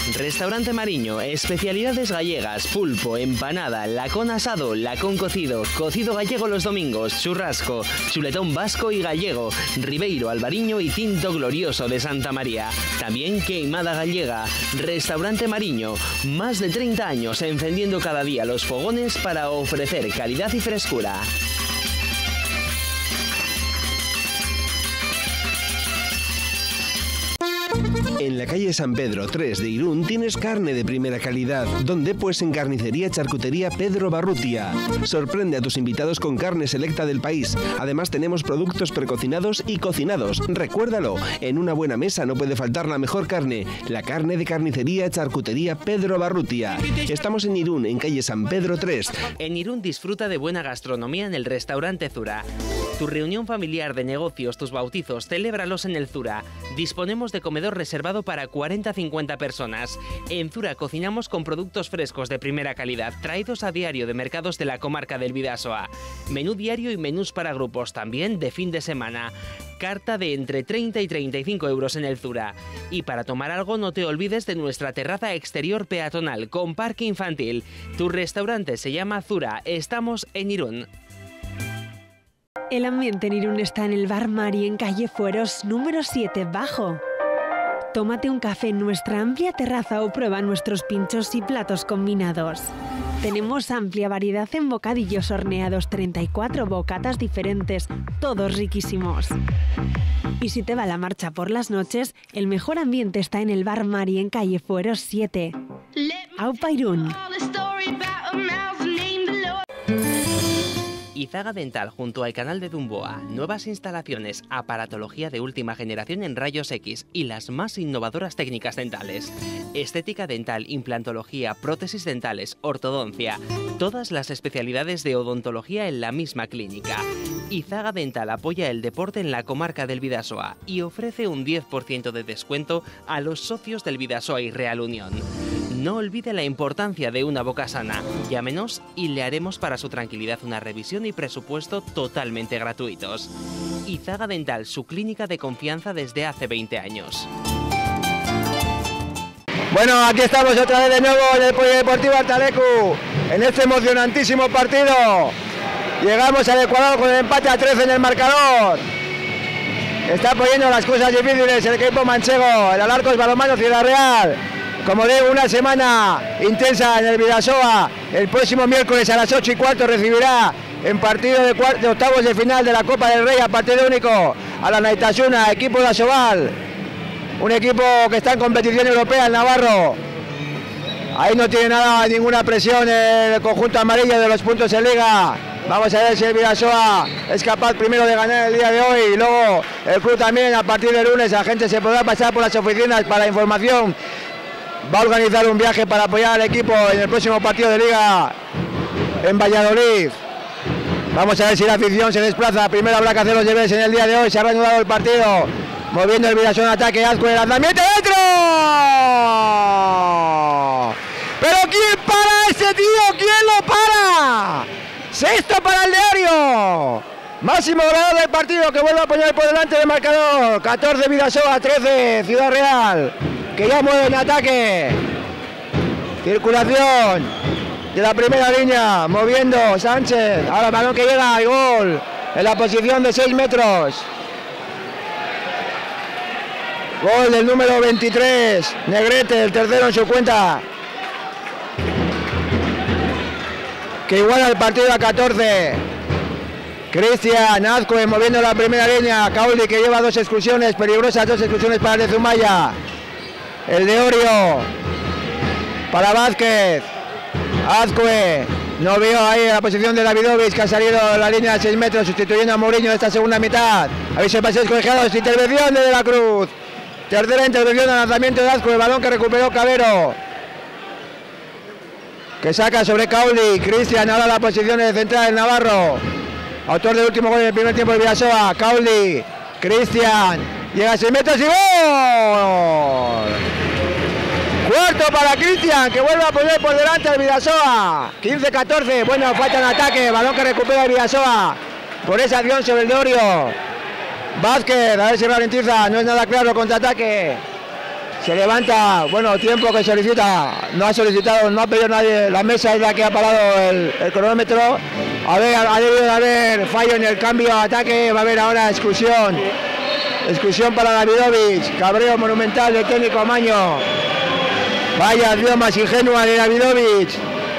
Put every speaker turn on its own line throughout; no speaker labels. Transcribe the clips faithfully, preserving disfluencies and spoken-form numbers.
Restaurante Mariño, especialidades gallegas, pulpo, empanada, lacón asado, lacón cocido, cocido gallego los domingos, churrasco, chuletón vasco y gallego, ribeiro, albariño y tinto glorioso de Santa María. También queimada gallega. Restaurante Mariño, más de treinta años encendiendo cada día los fogones para ofrecer calidad y frescura.
En la calle San Pedro tres de Irún tienes carne de primera calidad. ¿Dónde? Pues en Carnicería Charcutería Pedro Barrutia. Sorprende a tus invitados con carne selecta del país. Además tenemos productos precocinados y cocinados. Recuérdalo, en una buena mesa no puede faltar la mejor carne. La carne de Carnicería Charcutería Pedro Barrutia. Estamos en Irún, en calle San Pedro tres.
En Irún disfruta de buena gastronomía en el restaurante Zura. Tu reunión familiar, de negocios, tus bautizos, celébralos en el Zura. Disponemos de comedor reservado para cuarenta a cincuenta personas. En Zura cocinamos con productos frescos de primera calidad, traídos a diario de mercados de la comarca del Bidasoa. Menú diario y menús para grupos, también de fin de semana. Carta de entre treinta y treinta y cinco euros en el Zura. Y para tomar algo no te olvides de nuestra terraza exterior peatonal con parque infantil. Tu restaurante se llama Zura. Estamos en Irún.
El ambiente en Irún está en el Bar Mari en calle Fueros, número siete, bajo. Tómate un café en nuestra amplia terraza o prueba nuestros pinchos y platos combinados. Tenemos amplia variedad en bocadillos horneados, treinta y cuatro bocatas diferentes, todos riquísimos. Y si te va la marcha por las noches, el mejor ambiente está en el Bar Mari en calle Fueros siete. Aupa Irún.
Izaga Dental, junto al canal de Dumboa, nuevas instalaciones, aparatología de última generación en rayos X y las más innovadoras técnicas dentales. Estética dental, implantología, prótesis dentales, ortodoncia, todas las especialidades de odontología en la misma clínica. Izaga Dental apoya el deporte en la comarca del Bidasoa y ofrece un diez por ciento de descuento a los socios del Bidasoa y Real Unión. No olvide la importancia de una boca sana. Llámenos y le haremos para su tranquilidad una revisión y presupuesto totalmente gratuitos. Izaga Dental, su clínica de confianza desde hace veinte años.
Bueno, aquí estamos otra vez de nuevo en el Polideportivo Artalecu, en este emocionantísimo partido. Llegamos al Ecuador con el empate a trece en el marcador. Está poniendo las cosas difíciles el equipo manchego, el Alarcos Balonmano Ciudad Real. Como digo, una semana intensa en el Bidasoa. El próximo miércoles a las ocho y cuarto recibirá en partido de, de octavos de final de la Copa del Rey a partido único a la Naitasuna, equipo de Asobal. Un equipo que está en competición europea, el Navarro. Ahí no tiene nada, ninguna presión el conjunto amarillo de los puntos en Liga. Vamos a ver si el Bidasoa es capaz primero de ganar el día de hoy y luego el club también. A partir del lunes la gente se podrá pasar por las oficinas para información. Va a organizar un viaje para apoyar al equipo en el próximo partido de Liga en Valladolid. Vamos a ver si la afición se desplaza. Primero habrá que hacer los deberes en el día de hoy. Se ha reanudado el partido. Moviendo el Bidasoa en ataque. Azcue, el lanzamiento dentro. ¿Pero quién para ese tío? ¿Quién lo para? Sexto para el diario. Máximo goleador del partido, que vuelve a poner por delante del marcador. catorce Bidasoa, trece Ciudad Real, que ya mueve en ataque. Circulación de la primera línea, moviendo Sánchez. Ahora el balón que llega y gol en la posición de seis metros. Gol del número veintitrés, Negrete, el tercero en su cuenta, que iguala el partido a catorce. Cristian Azcue moviendo la primera línea. Cauli, que lleva dos exclusiones peligrosas, dos exclusiones para el de Zumaya. El de Orio para Vázquez. Azcue no vio ahí la posición de Davidovich, que ha salido a la línea de seis metros sustituyendo a Mourinho en esta segunda mitad. Aviso de pases colegiados, intervención de De la Cruz. Tercera intervención al lanzamiento de Azcue, el balón que recuperó Cabero, que saca sobre Cauli. Cristian, ahora la posición de central del Navarro, autor del último gol en el primer tiempo de Bidasoa. Cauli, Cristian, llega a seis metros y gol. Cuarto para Cristian, que vuelve a poner por delante al Bidasoa. quince catorce, bueno, falta en ataque, balón que recupera el Bidasoa por esa acción sobre el de Orio. Vázquez, a ver si ralentiza, no es nada claro, contraataque. Se levanta, bueno, tiempo que solicita, no ha solicitado, no ha pedido nadie, la mesa es la que ha parado el, el cronómetro. A ver, ha debido de haber fallo en el cambio de ataque, va a haber ahora exclusión. Exclusión para Davidovich, cabreo monumental del técnico Amaño. Vaya acción más ingenua de Davidovich,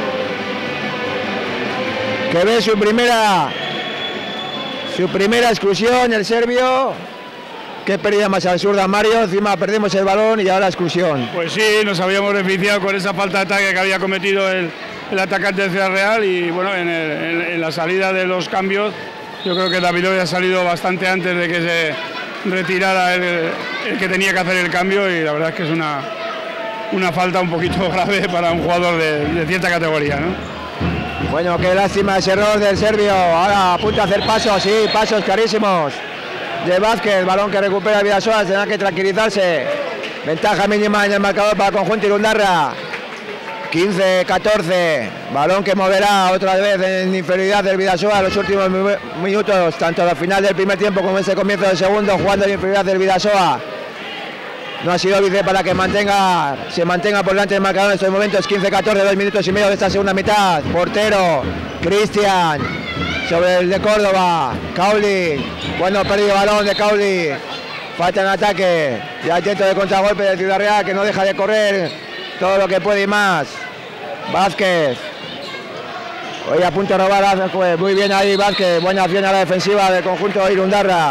que ve su primera, su primera exclusión, el serbio. Qué pérdida más absurda, Mario, encima perdimos el balón y ahora exclusión.
Pues sí, nos habíamos beneficiado con esa falta de ataque que había cometido el, el atacante de Ciudad Real y bueno, en, el, en, en la salida de los cambios, yo creo que Davidovich ha salido bastante antes de que se retirara el, el que tenía que hacer el cambio y la verdad es que es una, una falta un poquito grave para un jugador de, de cierta categoría, ¿no?
Bueno, qué lástima ese error del serbio, ahora a punto de hacer pasos, sí, pasos clarísimos de Vázquez, balón que recupera Vidasoa, tendrá que tranquilizarse. Ventaja mínima en el marcador para el conjunto Irundarra. quince catorce, balón que moverá otra vez en inferioridad del Vidasoa en los últimos minutos, tanto al final del primer tiempo como en ese comienzo del segundo, jugando en inferioridad del Vidasoa. No ha sido vice para que mantenga, se mantenga por delante del marcador en estos momentos. Quince catorce, dos minutos y medio de esta segunda mitad. Portero, Cristian, sobre el de Córdoba, Cauli, bueno, perdido balón de Cauli, falta en ataque, ya intento de contragolpe de Ciudad Real que no deja de correr todo lo que puede y más. Vázquez, hoy a punto de robar, pues muy bien ahí Vázquez, buena acción a la defensiva del conjunto Irundarra.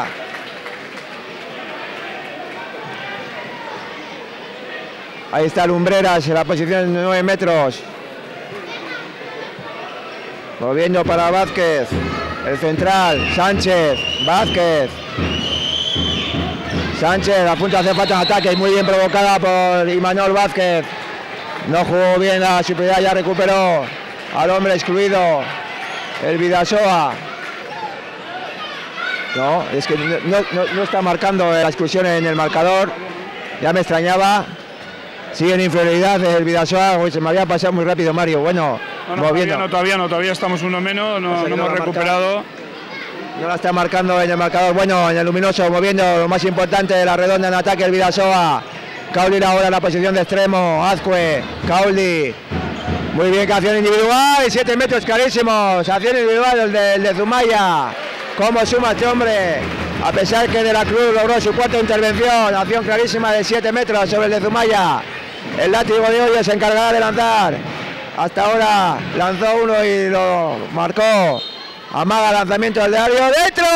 Ahí está Lumbreras en la posición de nueve metros. Moviendo para Vázquez. El central, Sánchez, Vázquez. Sánchez a punto de hacer falta en ataque y muy bien provocada por Imanol Vázquez. No jugó bien la superioridad, ya recuperó al hombre excluido, el Vidasoa. No, es que no, no, no está marcando la exclusión en el marcador. Ya me extrañaba. Sigue en inferioridad el Vidasoa. Uy, se me había pasado muy rápido, Mario. Bueno,
no, no,
moviendo.
Todavía no, todavía no, todavía estamos uno menos, no, no, no hemos recuperado.
No la está marcando en el marcador, bueno, en el luminoso, moviendo lo más importante de la redonda en ataque el Vidasoa. Cauli ahora en la posición de extremo, Azcue, Cauli. Muy bien, que acción individual, siete metros clarísimos, acción individual el de, el de Zumaya. Cómo suma este hombre, a pesar que De la Cruz logró su cuarta intervención, acción clarísima de siete metros sobre el de Zumaya. El látigo de hoy se encargará de lanzar. Hasta ahora lanzó uno y lo marcó. Amaga lanzamiento del de Ario. ¡Dentro!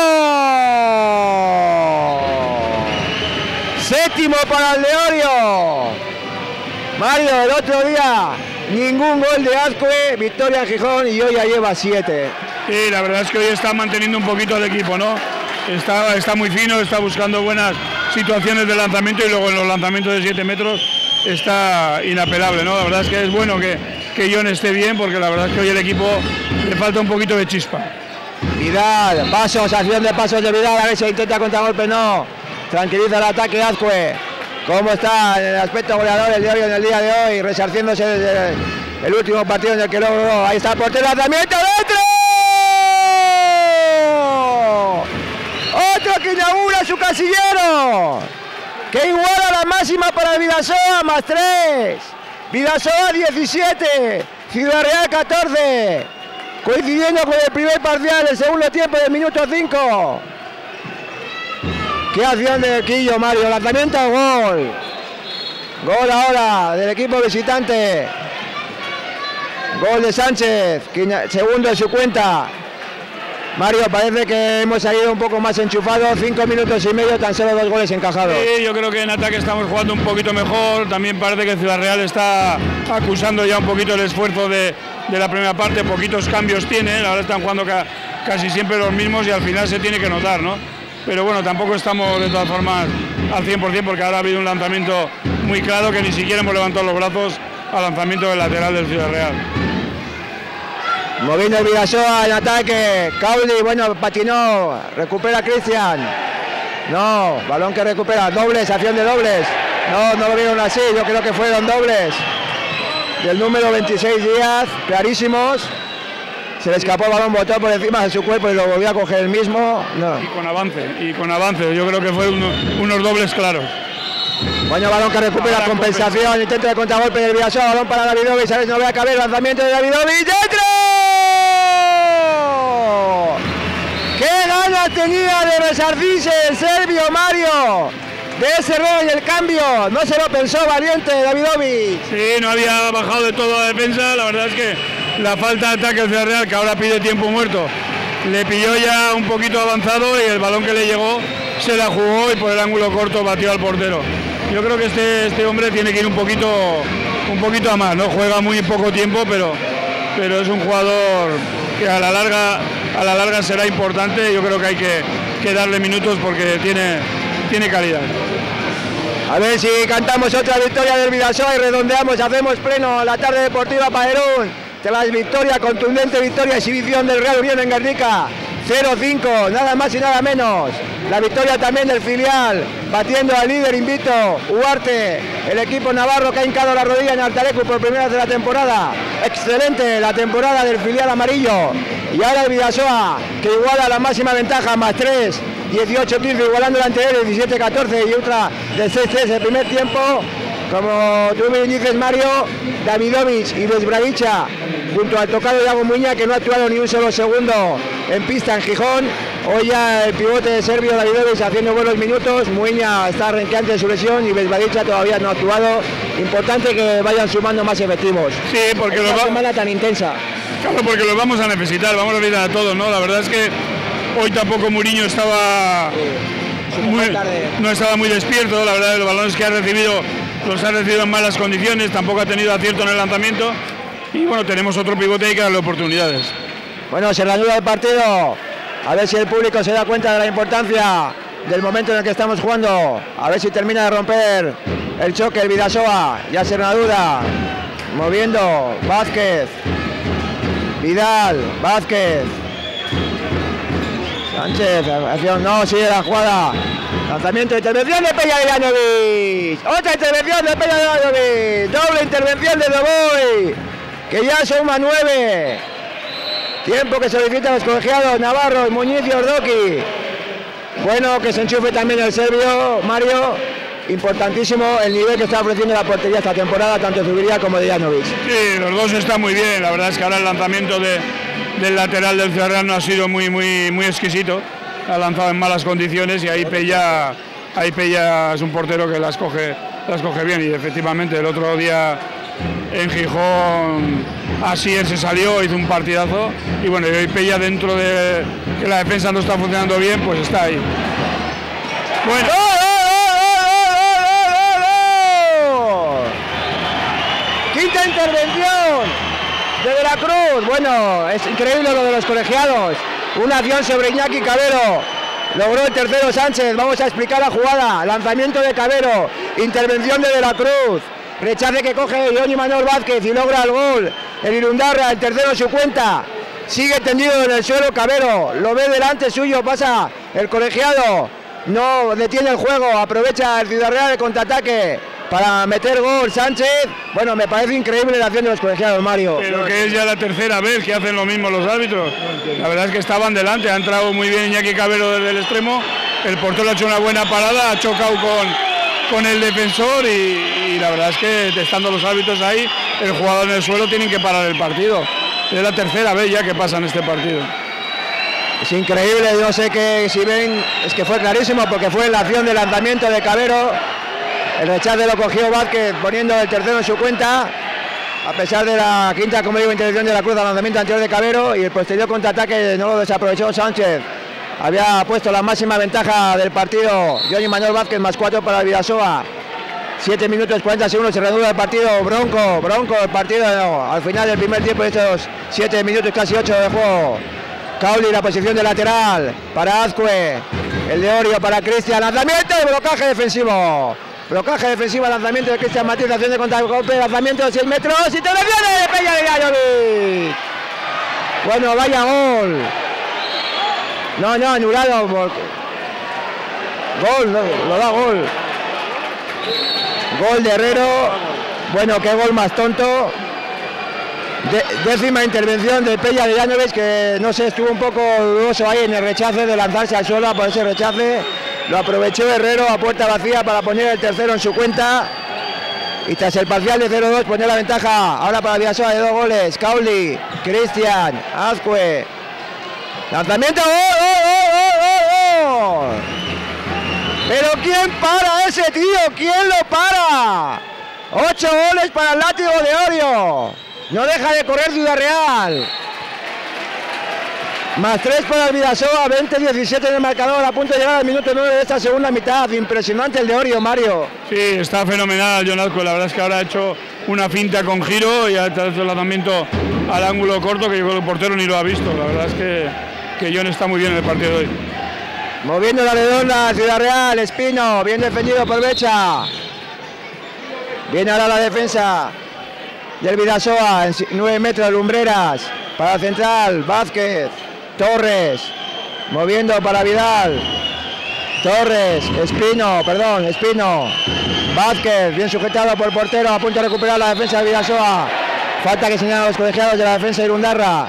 Séptimo para el de Orio. Mario, el otro día ningún gol de Azcue, victoria en Gijón y hoy ya lleva siete.
Sí, la verdad es que hoy está manteniendo un poquito el equipo, ¿no? Está, está muy fino, está buscando buenas situaciones de lanzamiento y luego en los lanzamientos de siete metros está inapelable, ¿no? La verdad es que es bueno que, que John esté bien porque la verdad es que hoy el equipo le falta un poquito de chispa.
Vidal, pasos, acción de pasos de Vidal, a ver si intenta contragolpe, no. Tranquiliza el ataque Azcue. ¿Cómo está en el aspecto goleador el de hoy en el día de hoy? Resarciéndose desde el último partido en el que logró. Ahí está el portero, lanzamiento dentro. Otro que inaugura su casillero. Que iguala la máxima para el Vidasoa, más tres. Vidasoa diecisiete, Ciudad Real catorce. Coincidiendo con el primer parcial, el segundo tiempo del minuto cinco. Qué acción de Quillo, Mario, lanzamiento, gol. Gol ahora del equipo visitante. Gol de Sánchez, segundo en su cuenta. Mario, parece que hemos salido un poco más enchufados, cinco minutos y medio, tan solo dos goles encajados.
Sí, yo creo que en ataque estamos jugando un poquito mejor, también parece que Ciudad Real está acusando ya un poquito el esfuerzo de, de la primera parte, poquitos cambios tiene, ahora están jugando ca, casi siempre los mismos y al final se tiene que notar, ¿no? Pero bueno, tampoco estamos de todas formas al cien por cien porque ahora ha habido un lanzamiento muy claro que ni siquiera hemos levantado los brazos al lanzamiento del lateral del Ciudad Real.
Moviendo el Vidasoa en ataque, Cauli, bueno, patinó, recupera Cristian. No, balón que recupera, dobles, acción de dobles. No, no lo vieron así, yo creo que fueron dobles. Del número veintiséis Díaz, clarísimos. Se le escapó el balón, botó por encima de su cuerpo y lo volvió a coger el mismo. No.
Y con avance, y con avance, yo creo que fue uno, unos dobles claros.
Bueno, balón que recupera
Ahora
compensación,
compensa.
intento de contragolpe del Vidasoa, balón para Davidovich, a ver si no ve a caber, lanzamiento de Davidovich, ¡dentro! ¡Qué ganas tenía de resarcirse el serbio Mario! De ese error en el cambio, no se lo pensó valiente Davidovich.
Sí, no había bajado de todo la defensa, la verdad es que la falta de ataque del Villarreal, que ahora pide tiempo muerto, le pilló ya un poquito avanzado y el balón que le llegó se la jugó y por el ángulo corto batió al portero. Yo creo que este, este hombre tiene que ir un poquito, un poquito a más, ¿no? Juega muy poco tiempo, pero, pero es un jugador que a la larga, a la larga será importante. Yo creo que hay que, que darle minutos porque tiene, tiene calidad.
A ver si cantamos otra victoria del Vidasoa y redondeamos, hacemos pleno la tarde deportiva Pajerún. Tras victoria, contundente victoria, exhibición del Real Unión en Guernica. cero cinco, nada más y nada menos. La victoria también del filial, batiendo al líder invicto, Ugarte, el equipo navarro que ha hincado la rodilla en Artalecu por primera vez de la temporada. Excelente la temporada del filial amarillo. Y ahora el Vidasoa, que iguala la máxima ventaja, más tres, dieciocho quince, igualando la anterior, diecisiete catorce y otra de seis tres el primer tiempo. Como tú bien dices, Mario, Davidovich y Desbravicha, junto al tocado Iago Muña, que no ha actuado ni un solo segundo en pista en Gijón. Hoy ya el pivote de serbio Davidovich haciendo buenos minutos, Muña está renqueante de su lesión y Desbravicha todavía no ha actuado. Importante que vayan sumando más efectivos.
Sí, porque
Esta
los va...
semana tan intensa.
Claro, porque los vamos a necesitar, vamos a necesitar a todos, ¿no? La verdad es que hoy tampoco Mourinho estaba muy, no estaba muy despierto, la verdad, los balones que ha recibido los ha recibido en malas condiciones, tampoco ha tenido acierto en el lanzamiento y bueno, tenemos otro pivote y que darle oportunidades.
Bueno, se reanuda el partido, a ver si el público se da cuenta de la importancia del momento en el que estamos jugando, a ver si termina de romper el choque el Vidasoa, ya se reanuda, moviendo, Vázquez, Vidal, Vázquez, Sánchez, acción, no, sigue la jugada, lanzamiento, intervención de Peña Villanovich, otra intervención de Peña Villanovich, doble intervención de Doboy, que ya suma nueve, tiempo que solicitan los colegiados Navarro, Muñiz y Ordoqui. Bueno, que se enchufe también el serbio, Mario, importantísimo el nivel que está ofreciendo la portería esta temporada, tanto Zubiría como de Janovic.
Sí, los dos están muy bien, la verdad es que ahora el lanzamiento de, del lateral del Villarreal no ha sido muy, muy, muy exquisito, ha lanzado en malas condiciones y ahí Pella, ahí Pella es un portero que las coge, las coge bien y efectivamente el otro día en Gijón así él se salió, hizo un partidazo y bueno, y hoy Pella dentro de que la defensa no está funcionando bien, pues está ahí. Bueno.
Quinta intervención de De la Cruz. Bueno, es increíble lo de los colegiados. Una acción sobre Iñaki Cabero. Logró el tercero Sánchez. Vamos a explicar la jugada. Lanzamiento de Cabero. Intervención de De la Cruz. Rechace que coge Johnny Manuel Vázquez y logra el gol. El Irundarra, el tercero en su cuenta. Sigue tendido en el suelo Cabero. Lo ve delante suyo. Pasa el colegiado. No detiene el juego. Aprovecha el Ciudad Real el contraataque para meter gol Sánchez. Bueno, me parece increíble la acción de los colegiados, Mario.
Pero que es ya la tercera vez que hacen lo mismo los árbitros. La verdad es que estaban delante. Ha entrado muy bien Iñaki Cabero desde el extremo. El portero ha hecho una buena parada. Ha chocado con, con el defensor. Y, y la verdad es que estando los árbitros ahí, el jugador en el suelo, tienen que parar el partido. Es la tercera vez ya que pasa en este partido.
Es increíble. Yo sé que si ven, es que fue clarísimo porque fue la acción de lanzamiento de Cabero. El rechace lo cogió Vázquez poniendo el tercero en su cuenta, a pesar de la quinta, como digo, intervención de la Cruz al lanzamiento anterior de Cabero, y el posterior contraataque no lo desaprovechó Sánchez. Había puesto la máxima ventaja del partido Johnny Manuel Vázquez, más cuatro para el Vidasoa. siete minutos cuarenta segundos, se reanuda el partido. Bronco, bronco el partido no, al final del primer tiempo de estos siete minutos, casi ocho de juego. Cauli, la posición de lateral para Azcue, el de Orio para Cristian, lanzamiento y blocaje defensivo. Blocaje defensivo, lanzamiento de Cristian Matías, acción de contragolpe, lanzamiento de seis metros, intervención de Peña Villanovich. Bueno, vaya gol. No, no, anulado. Gol, no, lo da gol. Gol de Herrero. Bueno, qué gol más tonto. De, décima intervención de Peña de Llanoves, que no sé, estuvo un poco dudoso ahí en el rechace de lanzarse al suelo por ese rechace. Lo aprovechó Herrero a puerta vacía para poner el tercero en su cuenta. Y tras el parcial de cero dos poner la ventaja ahora para Vidasoa de dos goles. Cauli, Cristian, Azcue. Lanzamiento, ¡gol, gol, gol, gol, gol! Pero ¿quién para ese tío? ¿Quién lo para? Ocho goles para el látigo de Orio. No deja de correr Ciudad Real. Más tres para el Vidasoa, veinte diecisiete en el marcador, a punto de llegar al minuto nueve de esta segunda mitad. Impresionante el de Orio, Mario.
Sí, está fenomenal Jon Azcue. La verdad es que ahora ha hecho una finta con giro y ha hecho el lanzamiento al ángulo corto que yo creo que el portero ni lo ha visto. La verdad es que, que Jon está muy bien en el partido de hoy.
Moviendo la redonda, Ciudad Real, Espino, bien defendido por Becha. Viene ahora la defensa del Vidasoa, en nueve metros, Lumbreras, para central, Vázquez, Torres, moviendo para Vidal, Torres, Espino, perdón, Espino, Vázquez, bien sujetado por el portero, a punto de recuperar la defensa del Vidasoa. Falta que señalan los colegiados de la defensa de Irundarra.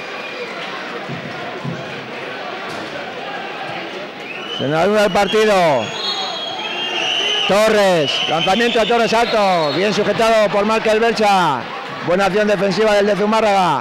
Se nos anuda el partido. Torres, lanzamiento a Torres alto, bien sujetado por Michael Belcha. Buena acción defensiva del de Zumárraga.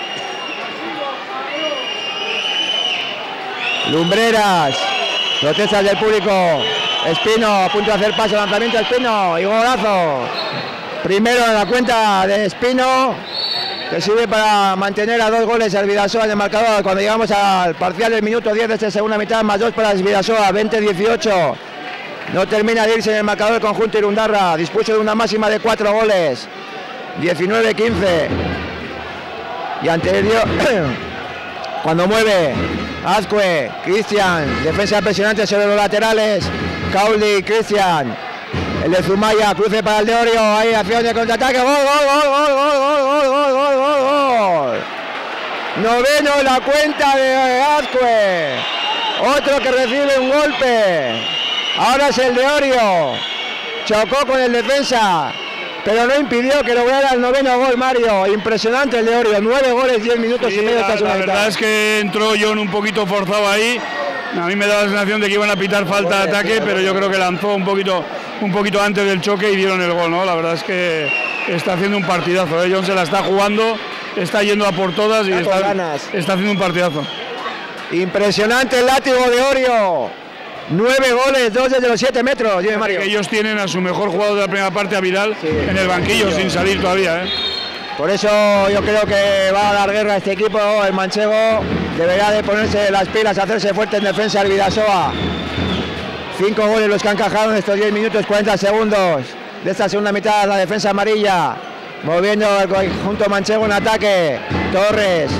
Lumbreras, protestas del público. Espino a punto de hacer paso, lanzamiento a Espino y golazo. Primero en la cuenta de Espino, que sirve para mantener a dos goles al Vidasoa en el marcador. Cuando llegamos al parcial del minuto diez de esta segunda mitad, más dos para el Vidasoa, veinte dieciocho. No termina de irse en el marcador el conjunto Irundarra, dispuso de una máxima de cuatro goles, diecinueve quince. Y anterior, cuando mueve Azcue, Cristian, defensa impresionante sobre los laterales, Cauli, Cristian, el de Zumaya, cruce para el de Orio, ahí acción de contraataque, gol, gol, gol, gol, gol, gol, gol, gol, gol, gol, gol. Noveno la cuenta de Azcue, otro que recibe un golpe. Ahora es el de Orio, chocó con el defensa, pero no impidió que lograra el noveno gol, Mario. Impresionante el de Orio, nueve goles, diez minutos sí, y medio.
La, la verdad es que entró Jon un poquito forzado ahí. A mí me da la sensación de que iban a pitar falta de ataque, pero yo creo que lanzó un poquito, un poquito antes del choque y dieron el gol, ¿no? La verdad es que está haciendo un partidazo, ¿eh? Jon se la está jugando, está yendo a por todas y está, está haciendo un partidazo.
Impresionante el látigo de Orio. Nueve goles, dos desde los siete metros. Dime, Mario.
Que ellos tienen a su mejor jugador de la primera parte, a Vidal, sí, en el banquillo, sí, sin salir todavía, ¿eh?
Por eso yo creo que va a dar guerra a este equipo. El manchego deberá de ponerse las pilas, hacerse fuerte en defensa del Vidasoa. Cinco goles los que han encajado en estos diez minutos, cuarenta segundos de esta segunda mitad. La defensa amarilla, moviendo el conjunto manchego en ataque. Torres.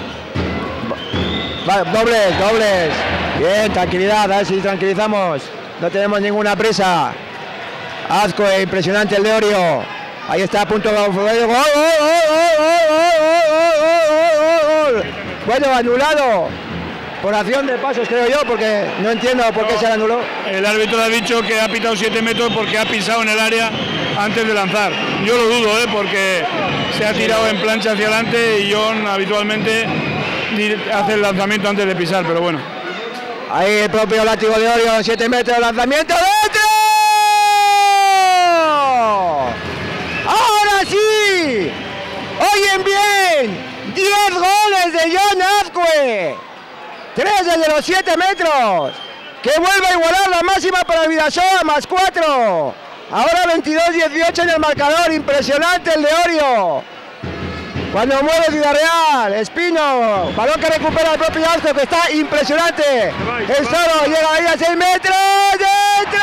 Dobles, dobles. Bien, tranquilidad, a ver si tranquilizamos. No tenemos ninguna prisa. Azcue, impresionante el de Orio. Ahí está a punto de gol, gol, gol, gol, gol. Bueno, anulado por acción de pasos, creo yo, porque no entiendo por qué no, se anuló.
El árbitro ha dicho que ha pitado siete metros porque ha pisado en el área antes de lanzar. Yo lo dudo, ¿eh? Porque se ha tirado en plancha hacia adelante y Jon habitualmente hace el lanzamiento antes de pisar, pero bueno.
Ahí el propio látigo de Orio, siete metros, lanzamiento dentro. Ahora sí, oyen bien, diez goles de Jon Azcue, tres desde los siete metros, que vuelve a igualar la máxima para el Vidasoa, más cuatro. Ahora veintidós dieciocho en el marcador, impresionante el de Orio. Cuando mueve Ciudad Real, Espino, balón que recupera el propio Azcue, que está impresionante. El solo llega ahí a seis metros, ¡dentro!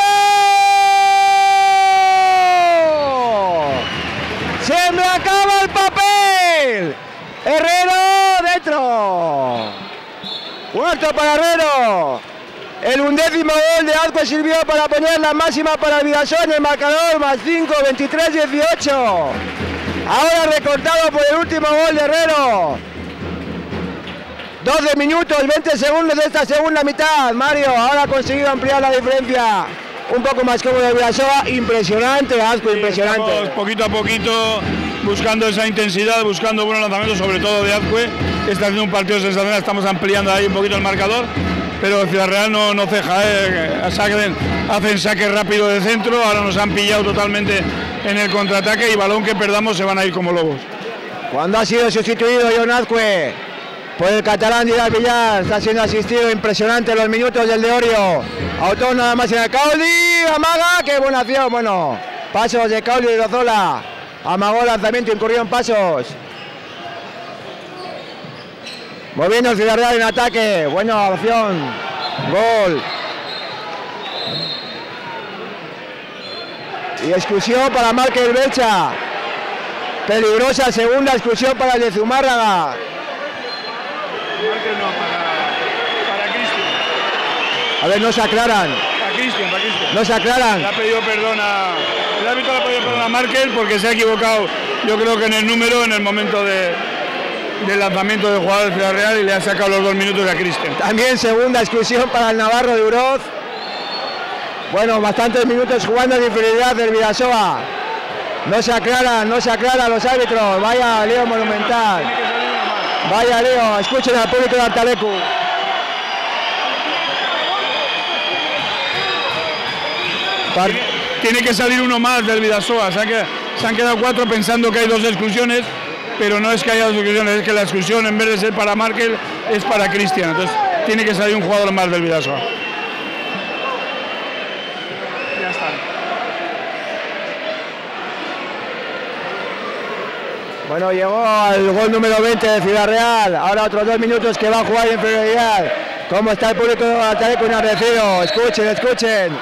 ¡Se me acaba el papel! Herrero, dentro. Cuarto para Herrero. El undécimo gol de Azcue sirvió para poner la máxima para el Vidasoa en el marcador, más cinco, veintitrés dieciocho. Ahora recortado por el último gol de Herrero. doce minutos, veinte segundos de esta segunda mitad. Mario ahora ha conseguido ampliar la diferencia. Un poco más cómodo el Vidasoa. Impresionante, Azcue, sí, impresionante.
Poquito a poquito buscando esa intensidad, buscando buenos lanzamientos, sobre todo de Azcue, que está haciendo un partido sensacional, estamos ampliando ahí un poquito el marcador, pero Ciudad Real no, no ceja, ¿eh? Hacen, hacen saque rápido de centro, ahora nos han pillado totalmente en el contraataque y balón que perdamos se van a ir como lobos.
Cuando ha sido sustituido Jon Azcue por el catalán Díaz Villar, está siendo asistido, impresionante los minutos del de Orio, autor nada más en el Cauli, amaga, qué buena acción, bueno, pasos de Cauli de Rozola, amagó el lanzamiento, incurrió en pasos. Moviendo el Ciudad Real en ataque, buena opción, gol. Y exclusión para Márquez Belcha. Peligrosa segunda exclusión para el de Zumárraga.
Márquez no, para, para Cristian.
A ver, no se aclaran.
Para Cristian, para Cristian.
No se aclaran.
Le ha pedido perdón a... El árbitro le ha pedido perdón a Márquez porque se ha equivocado, yo creo que en el número, en el momento de... del lanzamiento del jugador de Ciudad Real y le ha sacado los dos minutos a Cristian.
También segunda exclusión para el Navarro de Uroz. Bueno, bastantes minutos jugando en inferioridad del Vidasoa. No se aclaran, no se aclaran los árbitros. Vaya lío monumental. Vaya lío. Escuchen al público de Artalecu.
Tiene, tiene que salir uno más del Vidasoa. Se han, quedado, se han quedado cuatro pensando que hay dos exclusiones, pero no es que haya dos exclusiones, es que la exclusión en vez de ser para Márquez es para Cristian. Entonces tiene que salir un jugador más del Vidasoa. Ya está.
Bueno, llegó al gol número veinte de Ciudad Real. Ahora otros dos minutos que va a jugar en inferioridad. ¿Cómo está el público de Artalecu enardecido? Escuchen, escuchen.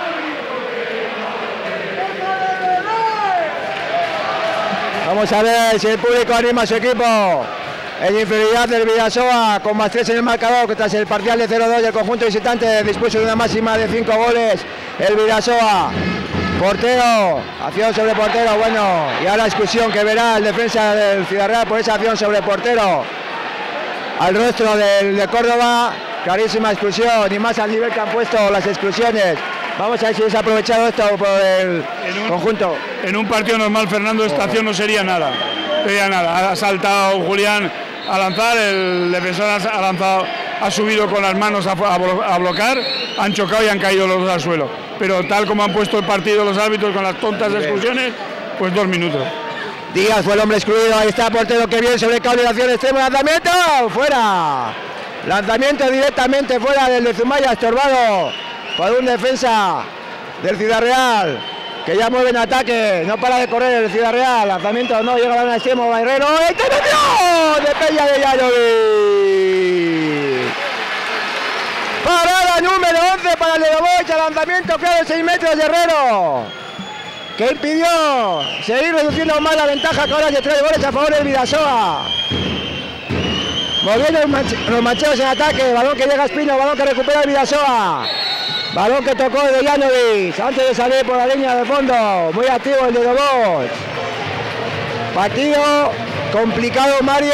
Vamos a ver si el público anima a su equipo. En inferioridad del Vidasoa, con más tres en el marcador, que tras el parcial de cero dos del conjunto visitante dispuso de una máxima de cinco goles. El Vidasoa, portero, acción sobre portero, bueno, y ahora exclusión que verá el defensa del Ciudad Real por esa acción sobre portero. Al rostro del de Córdoba, clarísima exclusión, y más al nivel que han puesto las exclusiones. Vamos a ver si es aprovechado esto por el
en un,
conjunto.
En un partido normal, Fernando, esta acción no sería nada. No sería nada. Ha saltado Julián a lanzar, el defensor ha lanzado, ha subido con las manos a, a bloquear, han chocado y han caído los dos al suelo. Pero tal como han puesto el partido los árbitros con las tontas exclusiones, pues dos minutos.
Díaz fue el hombre excluido, ahí está portero que viene sobre cable de acción extremo, lanzamiento, fuera. Lanzamiento directamente fuera del de Zumaya, estorbado por un defensa del Ciudad Real, que ya mueve en ataque, no para de correr el Ciudad Real, lanzamiento no, llega al extremo, Barrero, ¡intervención de Peña de Llanovi! Parada número once para el de Lobocha, lanzamiento claro de seis metros de Herrero, que impidió seguir reduciendo más la ventaja, que ahora es de tres goles a favor del Vidasoa. Moviendo los mancheros en ataque, balón que llega a Espino, balón que recupera el Vidasoa. Balón que tocó de Llanovic antes de salir por la línea de fondo. Muy activo el de Dobos. Partido complicado, Mario,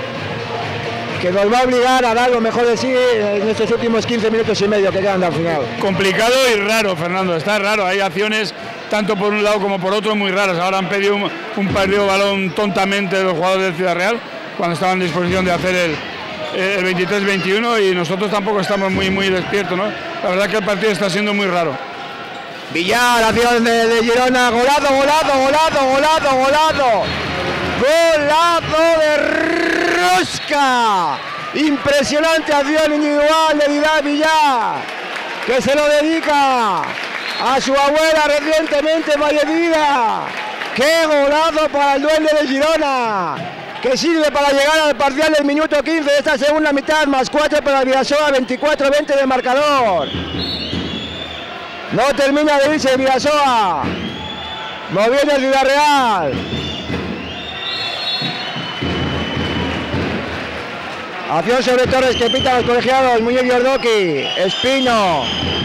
que nos va a obligar a dar lo mejor de sí en estos últimos quince minutos y medio que quedan al final.
Complicado y raro, Fernando, está raro. Hay acciones tanto por un lado como por otro muy raras. Ahora han pedido un, un perdido balón tontamente de los jugadores del Ciudad Real cuando estaban en disposición de hacer el, el veintitrés veintiuno y nosotros tampoco estamos muy, muy despiertos, ¿no? La verdad que el partido está siendo muy raro.
Villar, acción de, de Girona, golazo, golazo, golazo, golazo, golazo. Golazo de Rosca. Impresionante acción individual de Vidal Villar, que se lo dedica a su abuela recientemente fallecida. ¡Qué golazo para el duende de Girona! Que sirve para llegar al parcial del minuto quince de esta segunda mitad, más cuatro para el Vidasoa, veinticuatro veinte de marcador. No termina de irse el Vidasoa. Moviendo el Ciudad Real. Acción sobre Torres que pita a los colegiados, Muñoz y Ordoqui. Espino.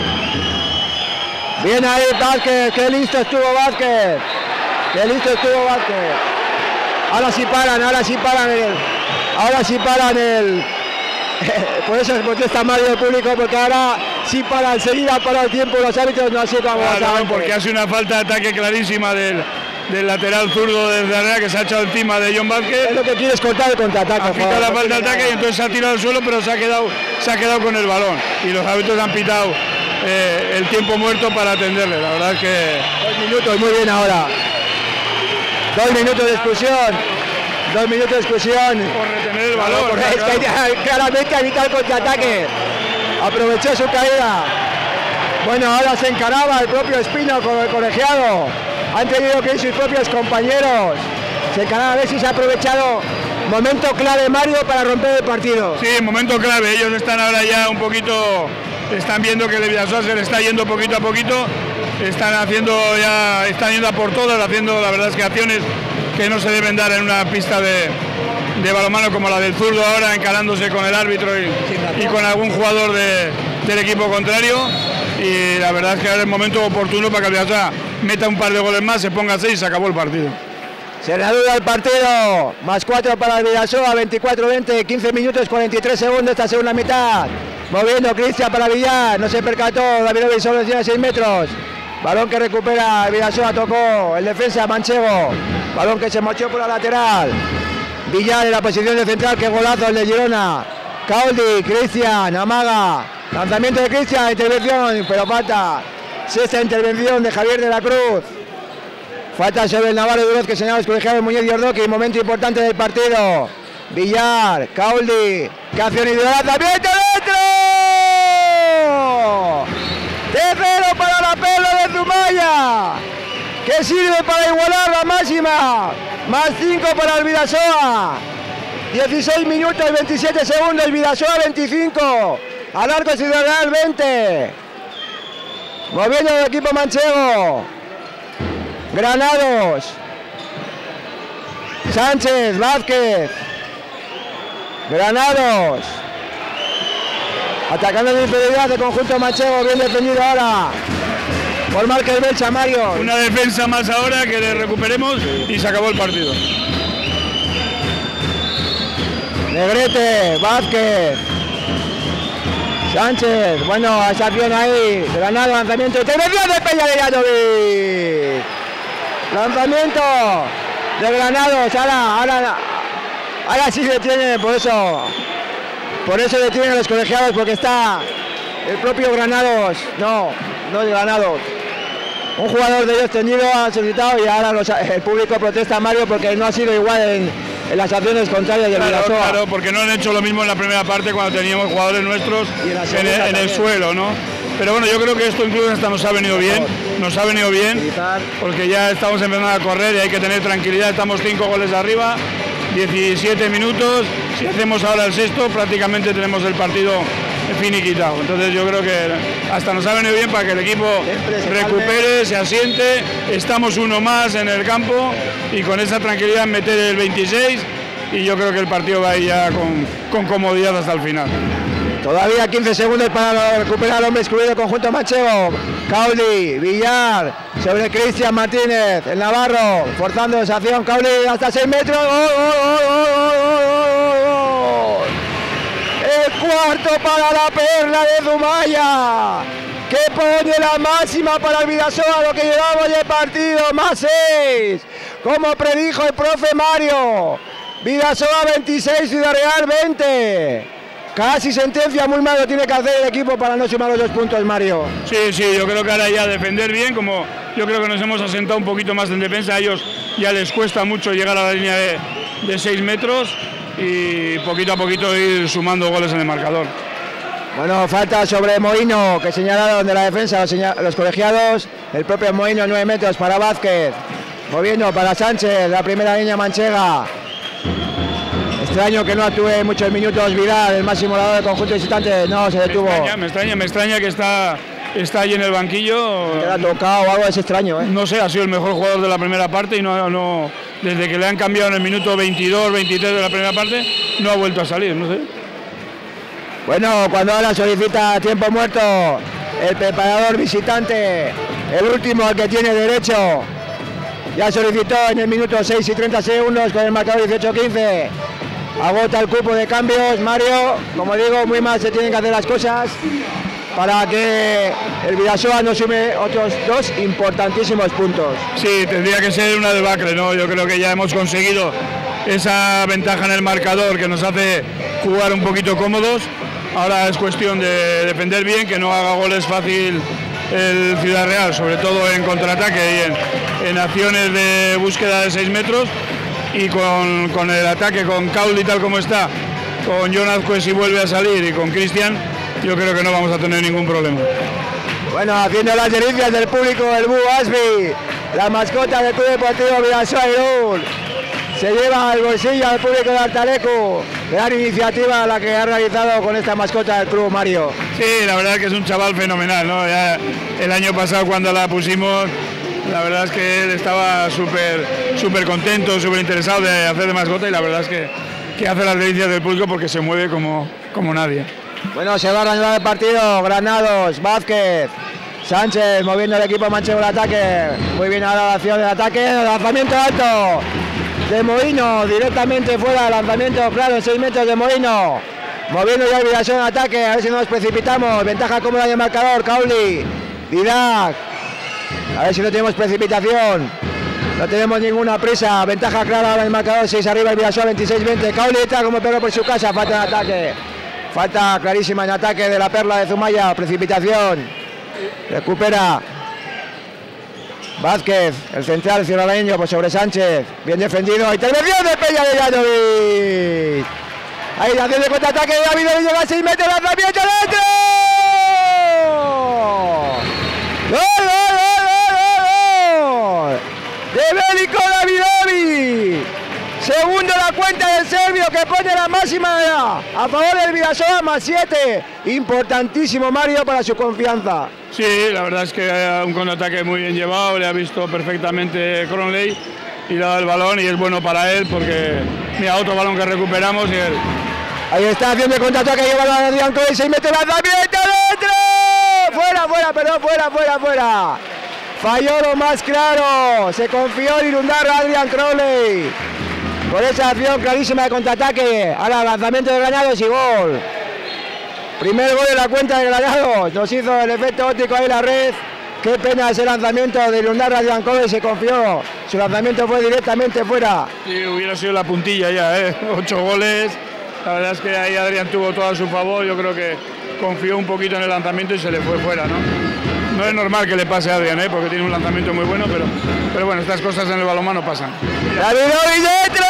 Bien ahí Vázquez, qué listo estuvo Vázquez. Qué listo estuvo Vázquez. Ahora sí paran, ahora sí paran el, ahora sí paran el, por eso protesta Mario el público, porque ahora sí paran, enseguida para el tiempo los árbitros, no sé cómo
claro,
vas a ver.
porque hace una falta de ataque clarísima del, del lateral zurdo de Real que se ha echado encima de John Vázquez.
Es lo que quieres cortar el contraataque.
Ha quitado la falta de ataque y entonces se ha tirado al suelo, pero se ha quedado, se ha quedado con el balón. Y los árbitros han pitado eh, el tiempo muerto para atenderle. La verdad es que...
Dos minutos, muy bien ahora. Dos minutos de expulsión. Dos minutos de expulsión.
Por retener el balón.
Claro,
claro,
es
claro.
que claramente ha evitado el contraataque. Aprovechó su caída. Bueno, ahora se encaraba el propio Espino con el colegiado. Han tenido que ir sus propios compañeros. Se encaraba a ver si se ha aprovechado. Momento clave, Mario, para romper el partido.
Sí, momento clave. Ellos están ahora ya un poquito... Están viendo que el Vidasoa se le está yendo poquito a poquito. Están haciendo ya... Están yendo a por todas, haciendo la verdad es que acciones que no se deben dar en una pista de, de balonmano como la del zurdo ahora, encarándose con el árbitro y, y con algún jugador de, del equipo contrario. Y la verdad es que ahora es el momento oportuno para que el Vidasoa meta un par de goles más, se ponga a seis y se acabó el partido.
Se reanuda el partido, más cuatro para el Vidasoa, veinticuatro veinte, quince minutos, cuarenta y tres segundos esta segunda mitad. Moviendo Cristian para Villar, no se percató, Davidovic solo encima de seis metros. Balón que recupera el Vidasoa, tocó el defensa Manchego. Balón que se mochó por la lateral. Villar en la posición de central, que golazo el de Girona. Caoldi, Cristian, amaga. Lanzamiento de Cristian, intervención, pero falta. Sexta intervención de Javier de la Cruz. Falta sobre el Navarro Duroz que señala los colegiados Muñoz y Ordoqui. Momento importante del partido. Villar, Caoldi, que acción individual, lanzamiento dentro. De cero para la Perla de Zumaya, que sirve para igualar la máxima. Más cinco para el Vidasoa. dieciséis minutos, veintisiete segundos, Vidasoa veinticinco. Al arco Ciudad Real veinte. Moviendo el equipo manchego. Granados. Sánchez, Vázquez. Granados. Atacando de inferioridad de conjunto manchego, bien defendido ahora por Márquez Belcha, Mario.
Una defensa más ahora que le recuperemos y se acabó el partido.
Negrete, Vázquez, Sánchez, bueno, esa acción ahí, Granado, lanzamiento, intervención de Peña de Llanovic. Lanzamiento de Granados, ahora, ahora, ahora sí se detiene, por eso, por eso detienen a los colegiados, porque está el propio Granados, no, no es Granados. Un jugador de ellos tendido ha solicitado y ahora los, el público protesta a Mario porque no ha sido igual en, en las acciones contrarias del
claro,
Vidasoa.
Claro, porque no han hecho lo mismo en la primera parte cuando teníamos jugadores nuestros en, en, en el suelo, ¿no? Pero bueno, yo creo que esto incluso hasta nos ha venido bien, nos ha venido bien, porque ya estamos empezando a correr y hay que tener tranquilidad, estamos cinco goles arriba, diecisiete minutos, si hacemos ahora el sexto prácticamente tenemos el partido finiquitado. Entonces yo creo que hasta nos ha venido bien para que el equipo recupere, se asiente, estamos uno más en el campo y con esa tranquilidad meter el veintiséis y yo creo que el partido va a ir ya con, con comodidad hasta el final.
Todavía quince segundos para recuperar al hombre excluido del conjunto manchego. Cauli, Villar, sobre Cristian Martínez, el Navarro, forzando esa acción, Cauli hasta seis metros. ¡Oh, oh, oh, oh, oh, oh! El cuarto para la Perla de Zumaya, que pone la máxima para el Vidasoa, lo que llevamos de partido, más seis, como predijo el profe Mario. Vidasoa veintiséis, Ciudad Real veinte. Casi sentencia, muy malo tiene que hacer el equipo para no sumar los dos puntos, Mario.
Sí, sí, yo creo que ahora ya defender bien, como yo creo que nos hemos asentado un poquito más en defensa, a ellos ya les cuesta mucho llegar a la línea de, de seis metros y poquito a poquito ir sumando goles en el marcador.
Bueno, falta sobre Moino, que señalaron de la defensa los, los colegiados, el propio Moino, nueve metros para Vázquez, moviendo para Sánchez, la primera línea manchega. Extraño que no actúe muchos minutos Vidal, el máximo goleador del conjunto visitante, no se detuvo.
Me extraña, me extraña, me extraña que está, está ahí en el banquillo.
¿Te ha tocado o algo? Es extraño, ¿eh?
No sé, ha sido el mejor jugador de la primera parte y no, no, desde que le han cambiado en el minuto veintidós, veintitrés de la primera parte, no ha vuelto a salir, no sé.
Bueno, cuando ahora solicita tiempo muerto el preparador visitante, el último al que tiene derecho, ya solicitó en el minuto seis y treinta segundos con el marcador dieciocho quince. Agota el cupo de cambios, Mario, como digo, muy mal se tienen que hacer las cosas. para que el Bidasoa nos sume otros dos importantísimos puntos.
Sí, tendría que ser una debacle, ¿no? Yo creo que ya hemos conseguido esa ventaja en el marcador que nos hace jugar un poquito cómodos. Ahora es cuestión de defender bien, que no haga goles fácil el Ciudad Real, sobre todo en contraataque y en, en acciones de búsqueda de seis metros, y con, con el ataque, con Cauli tal como está, con Jon Azcue si vuelve a salir y con Cristian, yo creo que no vamos a tener ningún problema.
Bueno, haciendo las delicias del público, el Búho Asby, la mascota del Club Deportivo Bidasoa Irún, se lleva al bolsillo al público de Artalecu. Gran iniciativa la que ha realizado con esta mascota del club, Mario.
Sí, la verdad es que es un chaval fenomenal, ¿no? Ya el año pasado cuando la pusimos, la verdad es que él estaba súper súper contento, súper interesado de hacer de mascota, y la verdad es que, que hace las delicias del público porque se mueve como, como nadie.
Bueno, se va a reanudar el partido. Granados, Vázquez, Sánchez moviendo el equipo manchego el ataque. Muy bien ahora la acción del ataque, lanzamiento alto de Mohino, directamente fuera, lanzamiento claro en seis metros de Mohino. Moviendo ya el Bidasoa en ataque, a ver si no nos precipitamos. Ventaja cómoda en el marcador, Cauli, Didac. A ver si no tenemos precipitación. No tenemos ninguna prisa. Ventaja clara ahora en el marcador, seis arriba el Bidasoa, veintiséis veinte. Cauli está como perro por su casa, falta en ataque. Falta clarísima en ataque de la Perla de Zumaya, precipitación. Recupera Vázquez, el central ciudadaneño por sobre Sánchez. Bien defendido, intervención de Peña de Llanovic. Ahí la acción de contraataque de Davidovic, llega a seis metros, lanzamiento dentro. ¡Gol, gol, gol, gol, gol! De Veliko Davidovic. Segundo la cuenta del serbio, que pone la máxima a favor del Bidasoa, más siete. Importantísimo, Mario, para su confianza.
Sí, la verdad es que un contraataque muy bien llevado, le ha visto perfectamente Cronley y le ha dado el balón, y es bueno para él porque, mira, otro balón que recuperamos y él...
Ahí está haciendo el contraataque, lleva la Adrián Crowley, seis metros, lanzamiento dentro. Fuera, fuera, perdón, fuera, fuera, fuera. Falló lo más claro, se confió en Irundarra Adrián Crowley. Por esa acción clarísima de contraataque, ahora lanzamiento de Granados y gol. Primer gol de la cuenta de Granados, nos hizo el efecto óptico ahí la red. Qué pena ese lanzamiento de Irundarra Adrián Crowley, se confió, su lanzamiento fue directamente fuera.
Sí, hubiera sido la puntilla ya, ¿eh? Ocho goles, la verdad es que ahí Adrián tuvo todo a su favor, yo creo que confió un poquito en el lanzamiento y se le fue fuera, ¿no? No es normal que le pase a Adrián, ¿eh? Porque tiene un lanzamiento muy bueno, pero, pero bueno, estas cosas en el balonmano pasan.
Davidovic dentro.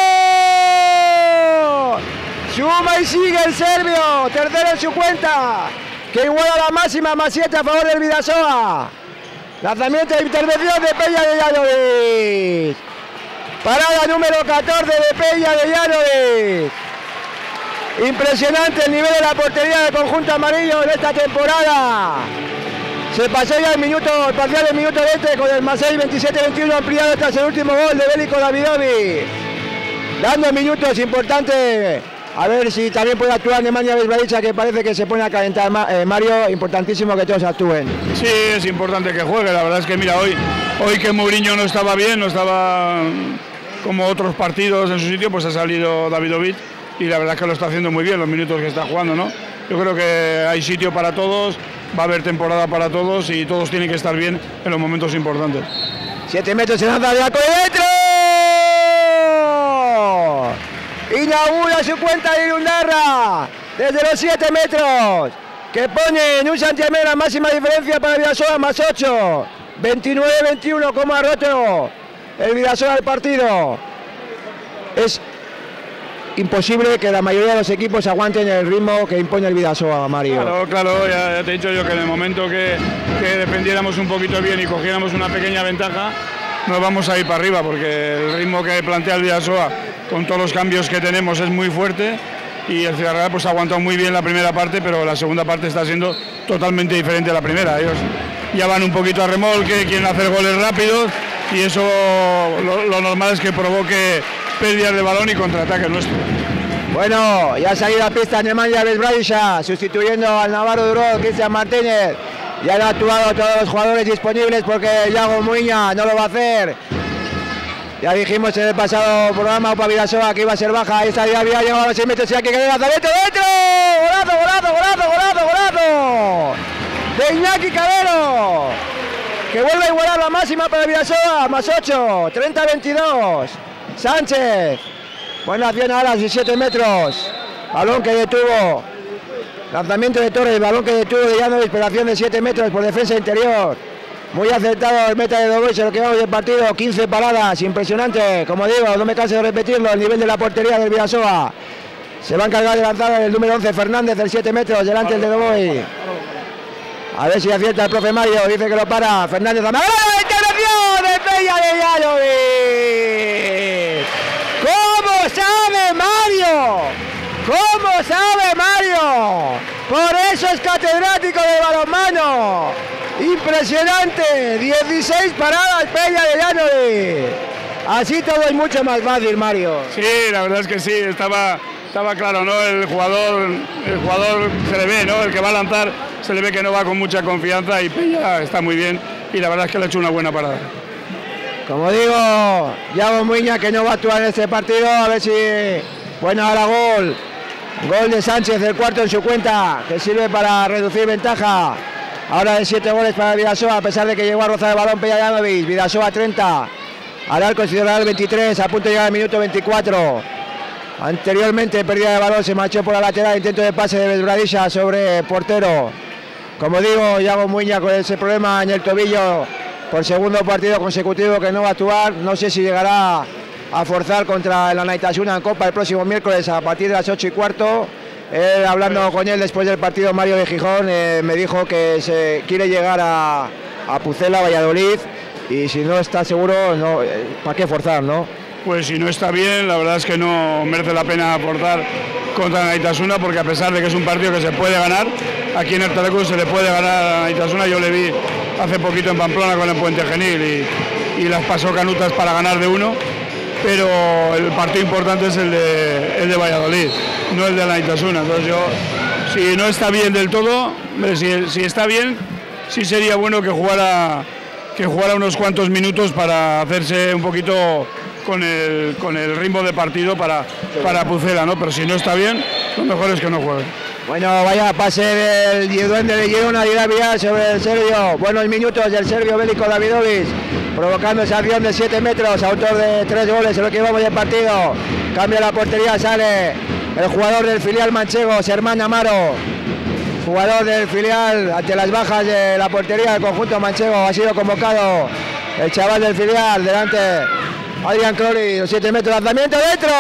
Suma y sigue el serbio, tercero en su cuenta, que iguala la máxima, más siete a favor del Bidasoa. Lanzamiento de intervención de Peña de Llanovic. Parada número catorce de Peña de Llanovic. Impresionante el nivel de la portería del conjunto amarillo en esta temporada. Se pasó ya el minuto, el parcial del minuto veinte con el más seis, veintisiete veintiuno ampliado tras el último gol de Veliko Davidovic. Dando minutos importantes. A ver si también puede actuar Nemanja Bjelica, que parece que se pone a calentar, eh, Mario. Importantísimo que todos actúen.
Sí, es importante que juegue. La verdad es que mira, hoy, hoy que Mourinho no estaba bien, no estaba como otros partidos en su sitio, pues ha salido Davidovic y la verdad es que lo está haciendo muy bien los minutos que está jugando, ¿no? Yo creo que hay sitio para todos, va a haber temporada para todos y todos tienen que estar bien en los momentos importantes.
Siete metros, se lanza de Aco dentro. Inaugura su cuenta de Irundarra desde los siete metros, que pone en un santiamén la máxima diferencia para el Bidasoa, más ocho. veintinueve veintiuno, como ha roto el Bidasoa el partido. Es imposible que la mayoría de los equipos aguanten el ritmo que impone el Bidasoa, Mario.
Claro, claro, ya, ya te he dicho yo que en el momento que, que defendiéramos un poquito bien y cogiéramos una pequeña ventaja, nos vamos a ir para arriba, porque el ritmo que plantea el Bidasoa con todos los cambios que tenemos es muy fuerte, y el Ciudad Real pues ha aguantado muy bien la primera parte, pero la segunda parte está siendo totalmente diferente a la primera. Ellos ya van un poquito a remolque, quieren hacer goles rápidos, y eso lo, lo normal es que provoque pérdidas de balón y contraataque nuestro.
Bueno, ya ha salido a pista Nemanja Bjelica, sustituyendo al Navarro Duró, Cristian Martínez. Ya han actuado todos los jugadores disponibles porque Yago Muiña no lo va a hacer. Ya dijimos en el pasado programa para Bidasoa que iba a ser baja. Ahí está, ya había llegado a los seis metros y aquí que el lanzamiento dentro. ¡Golazo golazo, golazo, golazo, golazo, golazo de Iñaki Cabero, que vuelve a igualar la máxima para el Vidasoa, más ocho, treinta a veintidós. Sánchez, buena acción ahora, diecisiete metros, balón que detuvo, lanzamiento de Torres, balón que detuvo de Llano, disparación de siete metros por defensa interior. Muy acertado el meta de Dobois en lo que vamos del partido, quince paradas, impresionante, como digo, no me canso de repetirlo, el nivel de la portería del Vidasoa. Se va a encargar de lanzar el número once, Fernández, del siete metros, delante el de Dobois. A ver si acierta el profe Mario, dice que lo para, Fernández, ¡la integración de Peña de Llanovic! ¿Cómo sabe Mario? ¿Cómo sabe Mario? Por eso es catedrático de balonmano. Impresionante, dieciséis paradas Peña de Llanovic. Así todo es mucho más fácil, Mario.
Sí, la verdad es que sí, estaba, estaba claro, ¿no? El jugador, el jugador se le ve, ¿no? El que va a lanzar se le ve que no va con mucha confianza y Peña está muy bien y la verdad es que le ha hecho una buena parada.
Como digo, Yago Muiña que no va a actuar en este partido, a ver si buena ahora gol. Gol de Sánchez, el cuarto en su cuenta, que sirve para reducir ventaja. Ahora de siete goles para Vidasoa, a pesar de que llegó a rozar el balón Peña de Llanovic. Vidasoa treinta, al arco Ciudad veintitrés, a punto de llegar al minuto veinticuatro. Anteriormente pérdida de balón, se marchó por la lateral, intento de pase de Belbradilla sobre portero. Como digo, Yago Muiña con ese problema en el tobillo por segundo partido consecutivo que no va a actuar. No sé si llegará a forzar contra el Anaitasuna en Copa el próximo miércoles a partir de las ocho y cuarto. Eh, hablando con él después del partido, Mario de Gijón eh, me dijo que se quiere llegar a, a Pucela, Valladolid, y si no está seguro, no, eh, ¿para qué forzar, no?
Pues si no está bien, la verdad es que no merece la pena aportar contra Anaitasuna, porque a pesar de que es un partido que se puede ganar, aquí en Ertalecu se le puede ganar a Anaitasuna. Yo le vi hace poquito en Pamplona con el Puente Genil y, y las pasó canutas para ganar de uno, pero el partido importante es el de, el de Valladolid, no el de Anaitasuna. Entonces yo, si no está bien del todo, si, si está bien, sí sería bueno que jugara, que jugara unos cuantos minutos para hacerse un poquito con el, con el ritmo de partido para, para Pucela, ¿no? Pero si no está bien, lo mejor es que no juegue.
Bueno, vaya pase del duende de Girona y David sobre el serbio. Buenos minutos del serbio Bélico Davidovic, provocando esa acción de siete metros, autor de tres goles en lo que vamos del partido. Cambia la portería, sale el jugador del filial manchego, Sermán Amaro. Jugador del filial ante las bajas de la portería del conjunto manchego. Ha sido convocado el chaval del filial, delante Adrián Crowley, los siete metros, lanzamiento dentro.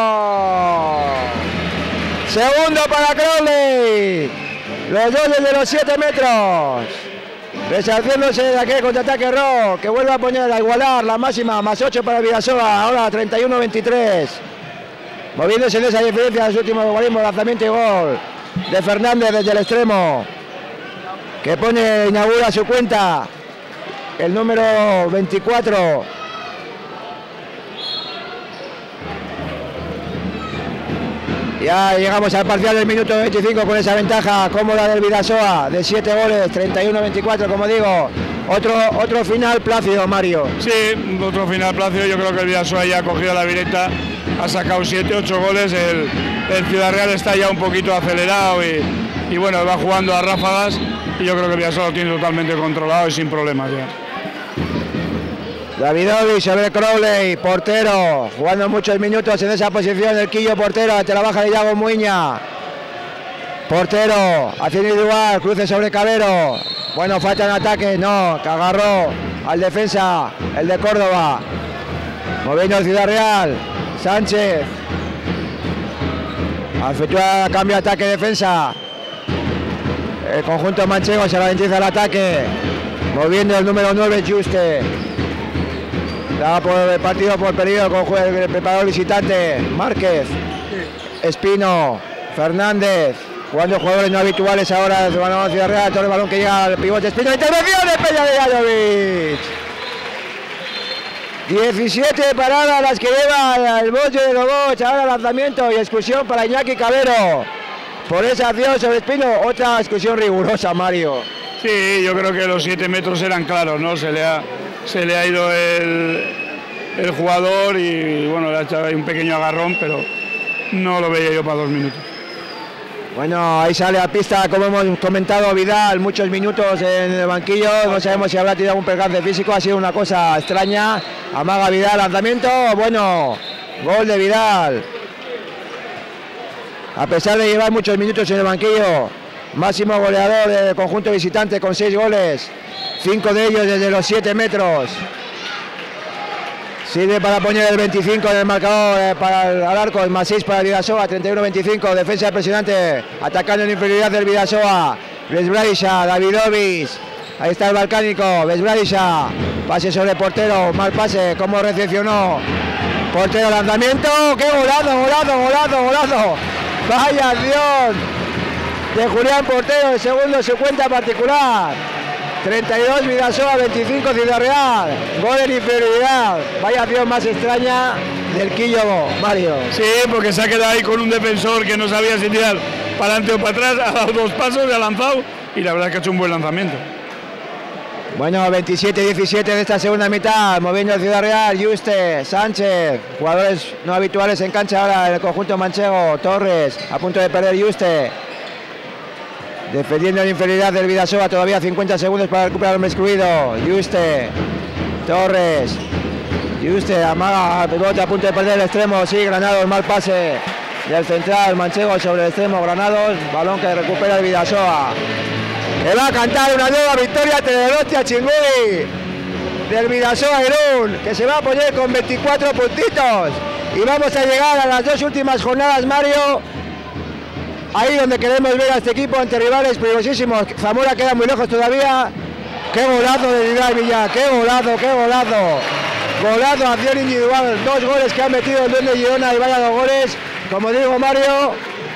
Segundo para Crowley. Los dos desde los siete metros. Resarciéndose de aquel contraataque Rock, que vuelve a poner a igualar la máxima, más ocho para Vidasoa, ahora treinta y uno a veintitrés. Moviéndose en esa diferencia de los últimos golismos, lanzamiento y gol de Fernández desde el extremo, que pone, inaugura su cuenta, el número veinticuatro. Ya llegamos al parcial del minuto veinticinco con esa ventaja cómoda del Vidasoa de siete goles, treinta y uno a veinticuatro, como digo. Otro, otro final plácido, Mario.
Sí, otro final plácido. Yo creo que el Vidasoa ya ha cogido la vireta, ha sacado siete ocho goles. El, el Ciudad Real está ya un poquito acelerado y, y bueno, va jugando a ráfagas. Y yo creo que el Vidasoa lo tiene totalmente controlado y sin problemas ya.
Davidovic sobre Crowley, portero, jugando muchos minutos en esa posición, el Quillo portero, ante la baja de Yago Muiña. Portero, haciendo individual, cruce sobre Cabero. Bueno, falta en ataque, no, que agarró al defensa, el de Córdoba. Moviendo el Ciudad Real, Sánchez. Efectúa cambio de ataque-defensa. El conjunto manchego se ralentiza el ataque. Moviendo el número nueve, Juste. Da por el partido por periodo con el preparador visitante, Márquez, Espino, Fernández, jugando jugadores no habituales ahora, se van a Ciudad Real, todo el balón que llega al pivote, Espino, intervención de Peña de Llanovic. diecisiete paradas las que lleva el Boche de Loboch, ahora lanzamiento y exclusión para Iñaki Cabero. Por esa acción sobre Espino, otra exclusión rigurosa, Mario.
Sí, yo creo que los siete metros eran claros, ¿no? Se le ha... Se le ha ido el, el jugador y bueno, le ha echado ahí un pequeño agarrón, pero no lo veía yo para dos minutos.
Bueno, ahí sale a pista, como hemos comentado, Vidal, muchos minutos en el banquillo, no sabemos si habrá tenido algún percance físico, ha sido una cosa extraña. Amaga Vidal, lanzamiento, bueno, gol de Vidal. A pesar de llevar muchos minutos en el banquillo, máximo goleador del conjunto visitante con seis goles, cinco de ellos desde los siete metros. Sirve para poner el veinticinco en el marcador eh, para el al arco, el más seis para el Vidasoa, treinta y uno veinticinco, defensa impresionante, atacando en inferioridad del Vidasoa. Vesbradiša, Davidovic, ahí está el balcánico, Vesbradiša, pase sobre portero, mal pase, cómo recepcionó, portero, lanzamiento, qué golazo, golazo, golazo, golazo, vaya acción de Julián Portero, el segundo su cuenta particular. treinta y dos Vidasoa, veinticinco Ciudad Real, gol en inferioridad, vaya acción más extraña del Quillo, Mario.
Sí, porque se ha quedado ahí con un defensor que no sabía si tirar para adelante o para atrás, ha dado dos pasos, ha lanzado y la verdad es que ha hecho un buen lanzamiento.
Bueno, veintisiete diecisiete de esta segunda mitad, moviendo el Ciudad Real, Yuste, Sánchez, jugadores no habituales en cancha ahora en el conjunto manchego, Torres, a punto de perder Yuste. Defendiendo la inferioridad del Vidasoa, todavía cincuenta segundos para recuperar el hombre excluido. Yuste, Torres, Yuste, amaga, pivote a punto de perder el extremo, sí, Granados, mal pase del central, manchego sobre el extremo, Granados, balón que recupera el Vidasoa. Le va a cantar una nueva victoria Teledonostia Chingui del Vidasoa Irún, que se va a poner con veinticuatro puntitos. Y vamos a llegar a las dos últimas jornadas, Mario. Ahí donde queremos ver a este equipo ante rivales peligrosísimos. Zamora queda muy lejos todavía. Qué golazo de Vidal Villa, qué golazo, qué golazo. Golazo, acción individual, dos goles que han metido el Duende Girona y vaya dos goles. Como digo, Mario,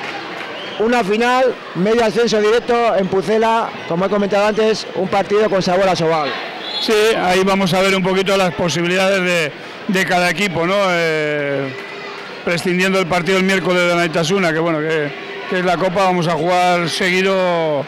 una final, medio ascenso directo en Pucela, como he comentado antes, un partido con sabor a Sobal.
Sí, ahí vamos a ver un poquito las posibilidades de, de cada equipo, ¿no? Eh, prescindiendo el partido el miércoles de Naitasuna, que bueno, que... que es la Copa, vamos a jugar seguido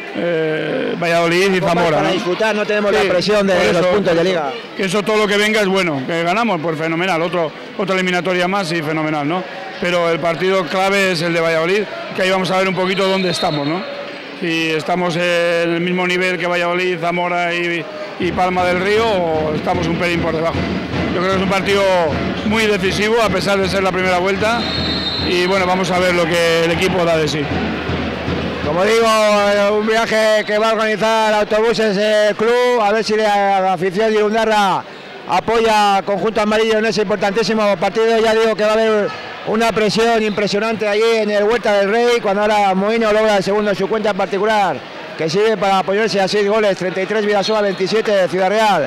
eh, Valladolid y Zamora.
Para
¿no?
disfrutar, no tenemos
sí,
la presión de
eso,
los puntos de liga.
Que eso todo lo que venga es bueno, que ganamos, pues fenomenal, otro, otra eliminatoria más y fenomenal, ¿no? Pero el partido clave es el de Valladolid, que ahí vamos a ver un poquito dónde estamos, ¿no? Si estamos en el mismo nivel que Valladolid, Zamora y, y Palma del Río, o estamos un pelín por debajo. Yo creo que es un partido muy decisivo, a pesar de ser la primera vuelta. Y bueno, vamos a ver lo que el equipo da de sí.
Como digo, un viaje que va a organizar autobuses el club, a ver si la afición de Irundarra apoya al conjunto amarillo en ese importantísimo partido. Ya digo que va a haber una presión impresionante allí en el Huerta del Rey, cuando ahora Moino logra el segundo en su cuenta particular, que sirve para apoyarse a seis goles, treinta y tres Vidasoa, veintisiete Ciudad Real.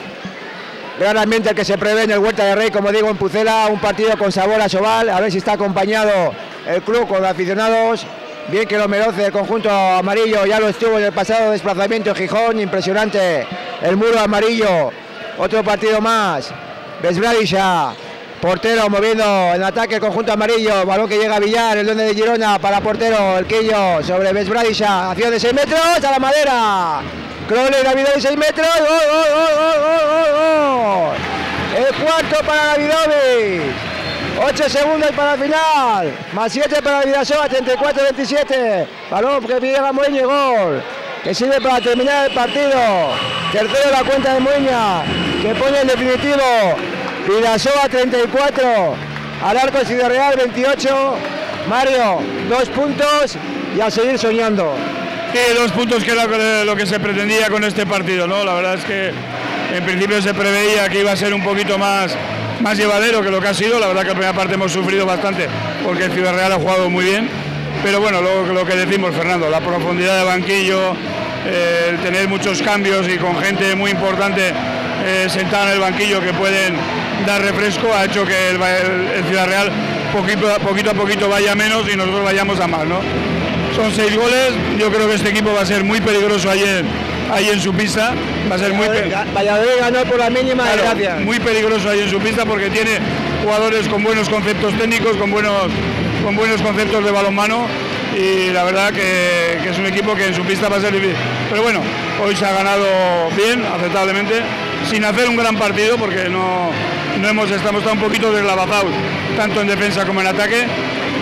Gran ambiente el que se prevé en el Huerta del Rey, como digo, en Pucela, un partido con sabor a Sobal, a ver si está acompañado el club con aficionados, bien que lo merece el conjunto amarillo, ya lo estuvo en el pasado desplazamiento en Gijón, impresionante el muro amarillo, otro partido más, Vesbradiša, portero moviendo en ataque el conjunto amarillo, balón que llega a Villar, el Duende de Girona para portero, el Quillo sobre Vesbradiša, acción de seis metros, a la madera. Crowley, Davidovic, seis metros, gol, gol, gol, gol, gol, gol. El cuarto para Davidovic, ocho segundos para el final, más siete para el Vidasoa, treinta y cuatro veintisiete, balón que llega Moña y gol, que sirve para terminar el partido, tercero la cuenta de Moña, que pone en definitivo, Vidasoa treinta y cuatro, al arco Ciudad Real veintiocho, Mario, dos puntos y a seguir soñando.
Sí, dos puntos que era lo que se pretendía con este partido, ¿no? La verdad es que en principio se preveía que iba a ser un poquito más, más llevadero que lo que ha sido. La verdad que en la primera parte hemos sufrido bastante porque el Ciudad Real ha jugado muy bien. Pero bueno, lo, lo que decimos, Fernando, la profundidad de banquillo, eh, el tener muchos cambios y con gente muy importante eh, sentada en el banquillo que pueden dar refresco, ha hecho que el, el, el Ciudad Real poquito, poquito a poquito vaya menos y nosotros vayamos a más, ¿no? Son seis goles, yo creo que este equipo va a ser muy peligroso ahí en, ahí en su pista, va a ser muy
peligroso. Valladolid ganó por la mínima, claro, gracias.
Muy peligroso ahí en su pista porque tiene jugadores con buenos conceptos técnicos, con buenos, con buenos conceptos de balonmano y la verdad que, que es un equipo que en su pista va a ser difícil. Pero bueno, hoy se ha ganado bien, aceptablemente, sin hacer un gran partido porque no, no hemos, estamos un poquito deslavazados, tanto en defensa como en ataque.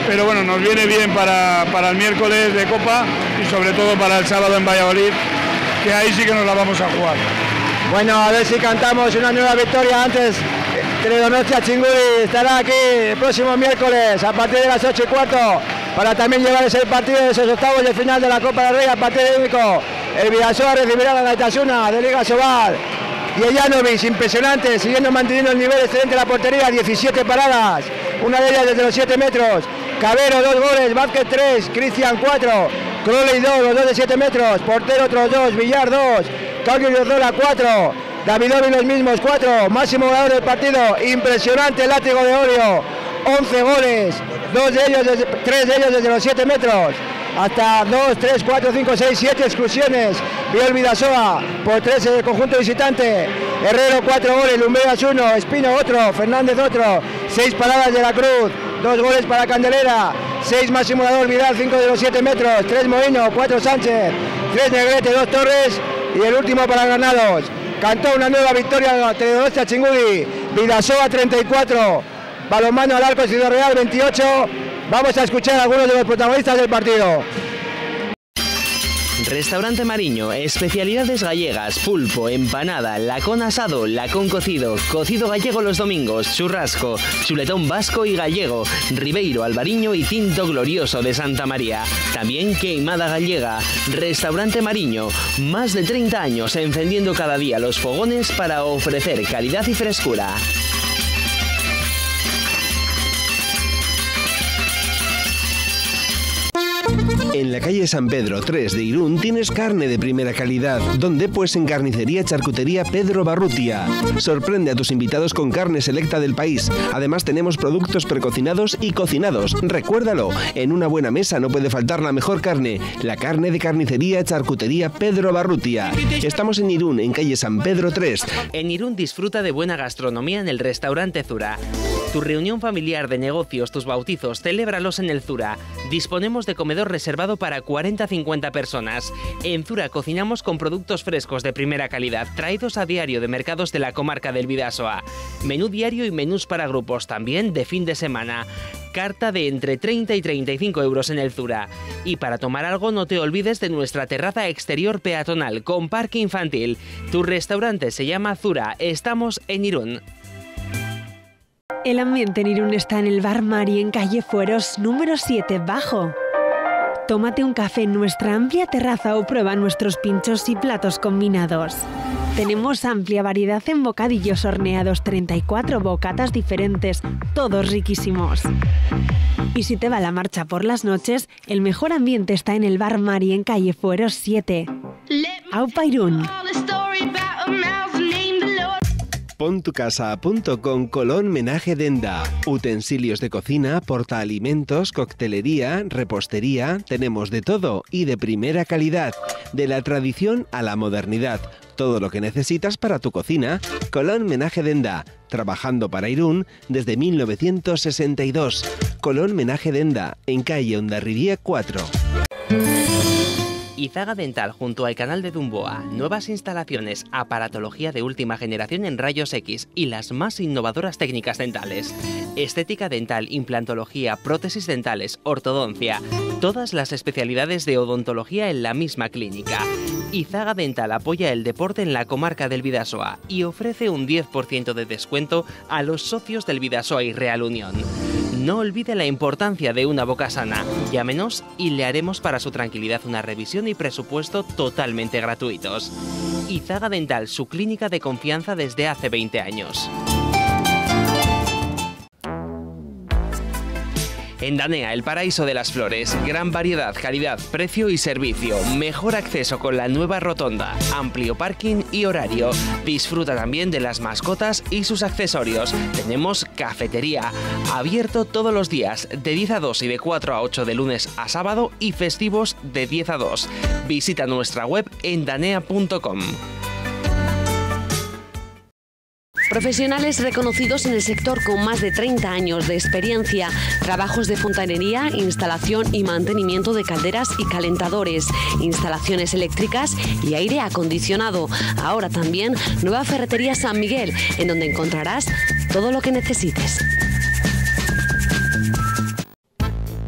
pero bueno, nos viene bien para, para el miércoles de Copa y sobre todo para el sábado en Valladolid, que ahí sí que nos la vamos a jugar.
Bueno, a ver si cantamos una nueva victoria antes. Teledonostia Txingudi estará aquí el próximo miércoles a partir de las ocho y cuarto para también llevar ese partido de esos octavos de final de la Copa del Rey a partido único. El Bidasoa recibirá la Gaitasuna de Liga Sobal. Y el Janovic, impresionante, siguiendo manteniendo el nivel excelente de la portería, diecisiete paradas, una de ellas desde los siete metros. Cabero, dos goles, Vázquez tres, Cristian cuatro, Crowley dos, los dos de siete metros, portero otros dos, Villar dos, Claudio Riozola cuatro, Davidovi los mismos cuatro, máximo goleador del partido, impresionante el látigo de Orio, once goles, dos de ellos desde, tres de ellos desde los siete metros. Hasta dos, tres, cuatro, cinco, seis, siete exclusiones. Vio el Bidasoa por tres el conjunto visitante. Herrero cuatro goles, Lumbreras uno, Espino otro, Fernández otro. seis paradas de la Cruz, dos goles para Candelera. seis máximo goleador Vidal, cinco de los siete metros. tres Moino, cuatro Sánchez, tres Negrete, dos Torres y el último para Granados. Cantó una nueva victoria de Teledonostia Txingudi. Bidasoa treinta y cuatro, balonmano al arco Ciudad Real veintiocho. Vamos a escuchar a algunos de los protagonistas del partido.
Restaurante Mariño, especialidades gallegas, pulpo, empanada, lacón asado, lacón cocido, cocido gallego los domingos, churrasco, chuletón vasco y gallego, ribeiro, albariño y tinto glorioso de Santa María. También queimada gallega. Restaurante Mariño, más de treinta años encendiendo cada día los fogones para ofrecer calidad y frescura.
En la calle San Pedro tres de Irún tienes carne de primera calidad. ¿Dónde? Pues en Carnicería Charcutería Pedro Barrutia. Sorprende a tus invitados con carne selecta del país. Además tenemos productos precocinados y cocinados. Recuérdalo, en una buena mesa no puede faltar la mejor carne. La carne de Carnicería Charcutería Pedro Barrutia. Estamos en Irún, en calle San Pedro tres.
En Irún disfruta de buena gastronomía en el restaurante Zura. Tu reunión familiar, de negocios, tus bautizos, celébralos en el Zura. Disponemos de comedor reservado para cuarenta a cincuenta personas. En Zura cocinamos con productos frescos de primera calidad, traídos a diario de mercados de la comarca del Bidasoa. Menú diario y menús para grupos, también de fin de semana. Carta de entre treinta y treinta y cinco euros en el Zura. Y para tomar algo no te olvides de nuestra terraza exterior peatonal con parque infantil. Tu restaurante se llama Zura. Estamos en Irún.
El ambiente en Irún está en el Bar Mari en calle Fueros, número siete bajo. Tómate un café en nuestra amplia terraza o prueba nuestros pinchos y platos combinados. Tenemos amplia variedad en bocadillos horneados, treinta y cuatro bocatas diferentes, todos riquísimos. Y si te va la marcha por las noches, el mejor ambiente está en el Bar Mari en calle Fueros siete. Aupa Irún.
Pon tu casa a punto con Colón Menaje Denda. Utensilios de cocina, portaalimentos, coctelería, repostería, tenemos de todo y de primera calidad. De la tradición a la modernidad. Todo lo que necesitas para tu cocina. Colón Menaje Denda. Trabajando para Irún desde mil novecientos sesenta y dos. Colón Menaje Denda, en calle Hondarribía cuatro.
Izaga Dental junto al canal de Dumboa, nuevas instalaciones, aparatología de última generación en rayos X y las más innovadoras técnicas dentales. Estética dental, implantología, prótesis dentales, ortodoncia, todas las especialidades de odontología en la misma clínica. Izaga Dental apoya el deporte en la comarca del Bidasoa y ofrece un diez por ciento de descuento a los socios del Bidasoa y Real Unión. No olvide la importancia de una boca sana. Llámenos y le haremos para su tranquilidad una revisión y presupuesto totalmente gratuitos. Izaga Dental, su clínica de confianza desde hace veinte años. En Danea, el paraíso de las flores. Gran variedad, calidad, precio y servicio. Mejor acceso con la nueva rotonda. Amplio parking y horario. Disfruta también de las mascotas y sus accesorios. Tenemos cafetería. Abierto todos los días, de diez a dos y de cuatro a ocho de lunes a sábado y festivos de diez a dos. Visita nuestra web en danea punto com.
Profesionales reconocidos en el sector con más de treinta años de experiencia, trabajos de fontanería, instalación y mantenimiento de calderas y calentadores, instalaciones eléctricas y aire acondicionado. Ahora también nueva ferretería San Miguel, en donde encontrarás todo lo que necesites.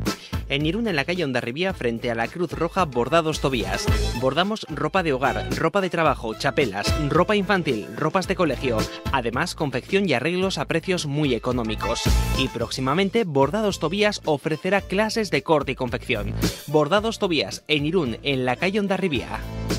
En Irún, en la calle Hondarribía, frente a la Cruz Roja Bordados Tobías. Bordamos ropa de hogar, ropa de trabajo, chapelas, ropa infantil, ropas de colegio. Además, confección y arreglos a precios muy económicos. Y próximamente, Bordados Tobías ofrecerá clases de corte y confección. Bordados Tobías, en Irún, en la calle Hondarribía.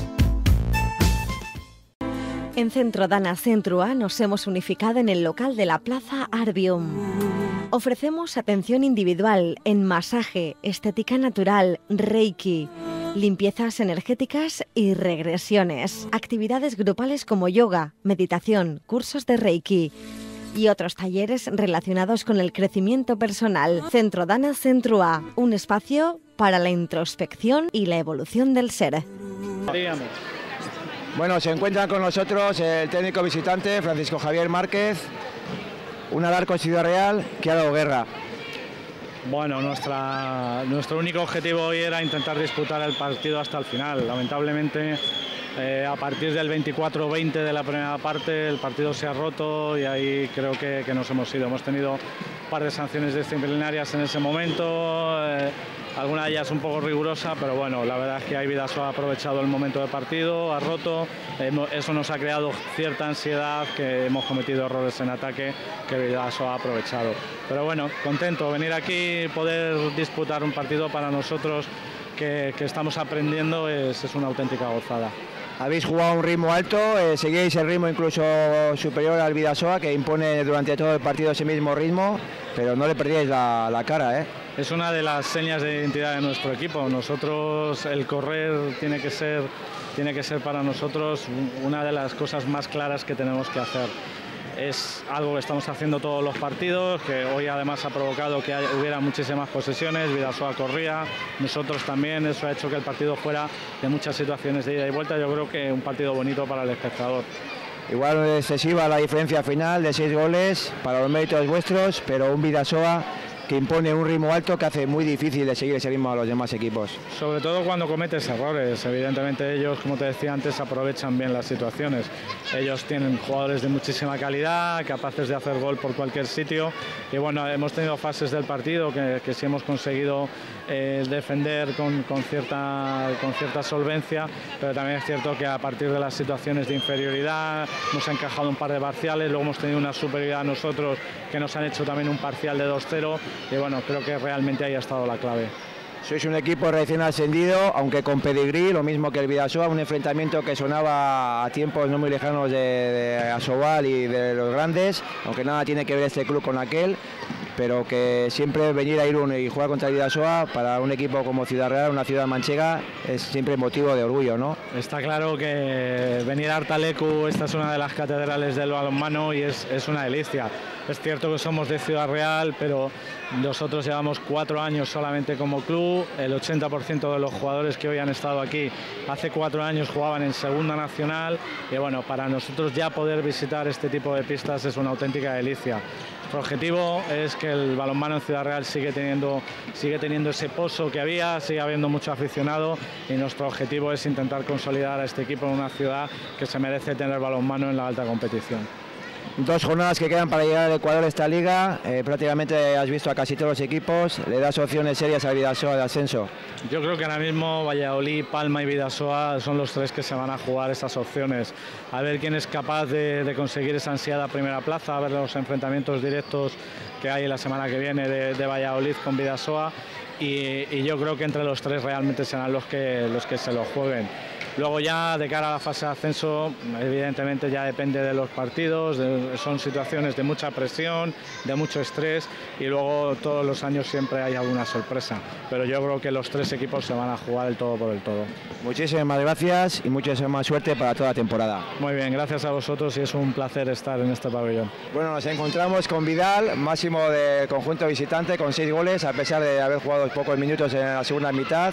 En Centro Dana Centrua nos hemos unificado en el local de la Plaza Arbium. Ofrecemos atención individual en masaje, estética natural, reiki, limpiezas energéticas y regresiones, actividades grupales como yoga, meditación, cursos de reiki y otros talleres relacionados con el crecimiento personal. Centro Dana Centrua, un espacio para la introspección y la evolución del ser.
Bueno, se encuentran con nosotros el técnico visitante Francisco Javier Márquez, un Alarcos Ciudad Real que ha dado guerra.
Bueno, nuestra, nuestro único objetivo hoy era intentar disputar el partido hasta el final. Lamentablemente, eh, a partir del veinticuatro veinte de la primera parte, el partido se ha roto y ahí creo que, que nos hemos ido. Hemos tenido un par de sanciones disciplinarias en ese momento. Eh, Alguna de ellas un poco rigurosa, pero bueno, la verdad es que ahí Vidasoa ha aprovechado el momento de partido, ha roto, eso nos ha creado cierta ansiedad, que hemos cometido errores en ataque que Vidasoa ha aprovechado. Pero bueno, contento, venir aquí, poder disputar un partido para nosotros que, que estamos aprendiendo es, es una auténtica gozada.
Habéis jugado a un ritmo alto, eh, seguíais el ritmo incluso superior al Vidasoa, que impone durante todo el partido ese mismo ritmo, pero no le perdíais la, la cara, ¿eh?
Es una de las señas de identidad de nuestro equipo. Nosotros, el correr tiene que ser, tiene que ser para nosotros una de las cosas más claras que tenemos que hacer. Es algo que estamos haciendo todos los partidos, que hoy además ha provocado que haya, hubiera muchísimas posesiones, Vidasoa corría, nosotros también, eso ha hecho que el partido fuera de muchas situaciones de ida y vuelta. Yo creo que un partido bonito para el espectador.
Igual excesiva la diferencia final de seis goles para los méritos vuestros, pero un Vidasoa que impone un ritmo alto que hace muy difícil de seguir ese ritmo a los demás equipos.
Sobre todo cuando cometes errores, evidentemente ellos, como te decía antes, aprovechan bien las situaciones. Ellos tienen jugadores de muchísima calidad, capaces de hacer gol por cualquier sitio y bueno, hemos tenido fases del partido que, que sí hemos conseguido eh, defender con, con, cierta, con cierta solvencia, pero también es cierto que a partir de las situaciones de inferioridad nos ha encajado un par de parciales, luego hemos tenido una superioridad nosotros que nos han hecho también un parcial de dos cero. Y bueno, creo que realmente ahí ha estado la clave.
Sois un equipo recién ascendido, aunque con pedigrí, lo mismo que el Vidasoa, un enfrentamiento que sonaba a tiempos no muy lejanos de, de Asobal y de los grandes, aunque nada tiene que ver este club con aquel, pero que siempre venir a Irún y jugar contra el Vidasoa para un equipo como Ciudad Real, una ciudad manchega, es siempre motivo de orgullo, ¿no?
Está claro que venir a Artalecu, esta es una de las catedrales del balonmano y es, es una delicia. Es cierto que somos de Ciudad Real, pero nosotros llevamos cuatro años solamente como club. El ochenta por ciento de los jugadores que hoy han estado aquí hace cuatro años jugaban en Segunda Nacional. Y bueno, para nosotros ya poder visitar este tipo de pistas es una auténtica delicia. Nuestro objetivo es que el balonmano en Ciudad Real sigue teniendo, sigue teniendo ese pozo que había, sigue habiendo mucho aficionado y nuestro objetivo es intentar consolidar a este equipo en una ciudad que se merece tener balonmano en la alta competición.
Dos jornadas que quedan para llegar al Ecuador de esta liga, eh, prácticamente has visto a casi todos los equipos, ¿le das opciones serias al Vidasoa de ascenso?
Yo creo que ahora mismo Valladolid, Palma y Vidasoa son los tres que se van a jugar esas opciones, a ver quién es capaz de, de conseguir esa ansiada primera plaza, a ver los enfrentamientos directos que hay la semana que viene de, de Valladolid con Vidasoa y, y yo creo que entre los tres realmente serán los que, los que se lo jueguen. Luego ya de cara a la fase de ascenso, evidentemente ya depende de los partidos, de, son situaciones de mucha presión, de mucho estrés y luego todos los años siempre hay alguna sorpresa. Pero yo creo que los tres equipos se van a jugar el todo por el todo.
Muchísimas gracias y muchísima suerte para toda la temporada.
Muy bien, gracias a vosotros y es un placer estar en este pabellón.
Bueno, nos encontramos con Vidal, máximo del conjunto visitante con seis goles a pesar de haber jugado pocos minutos en la segunda mitad.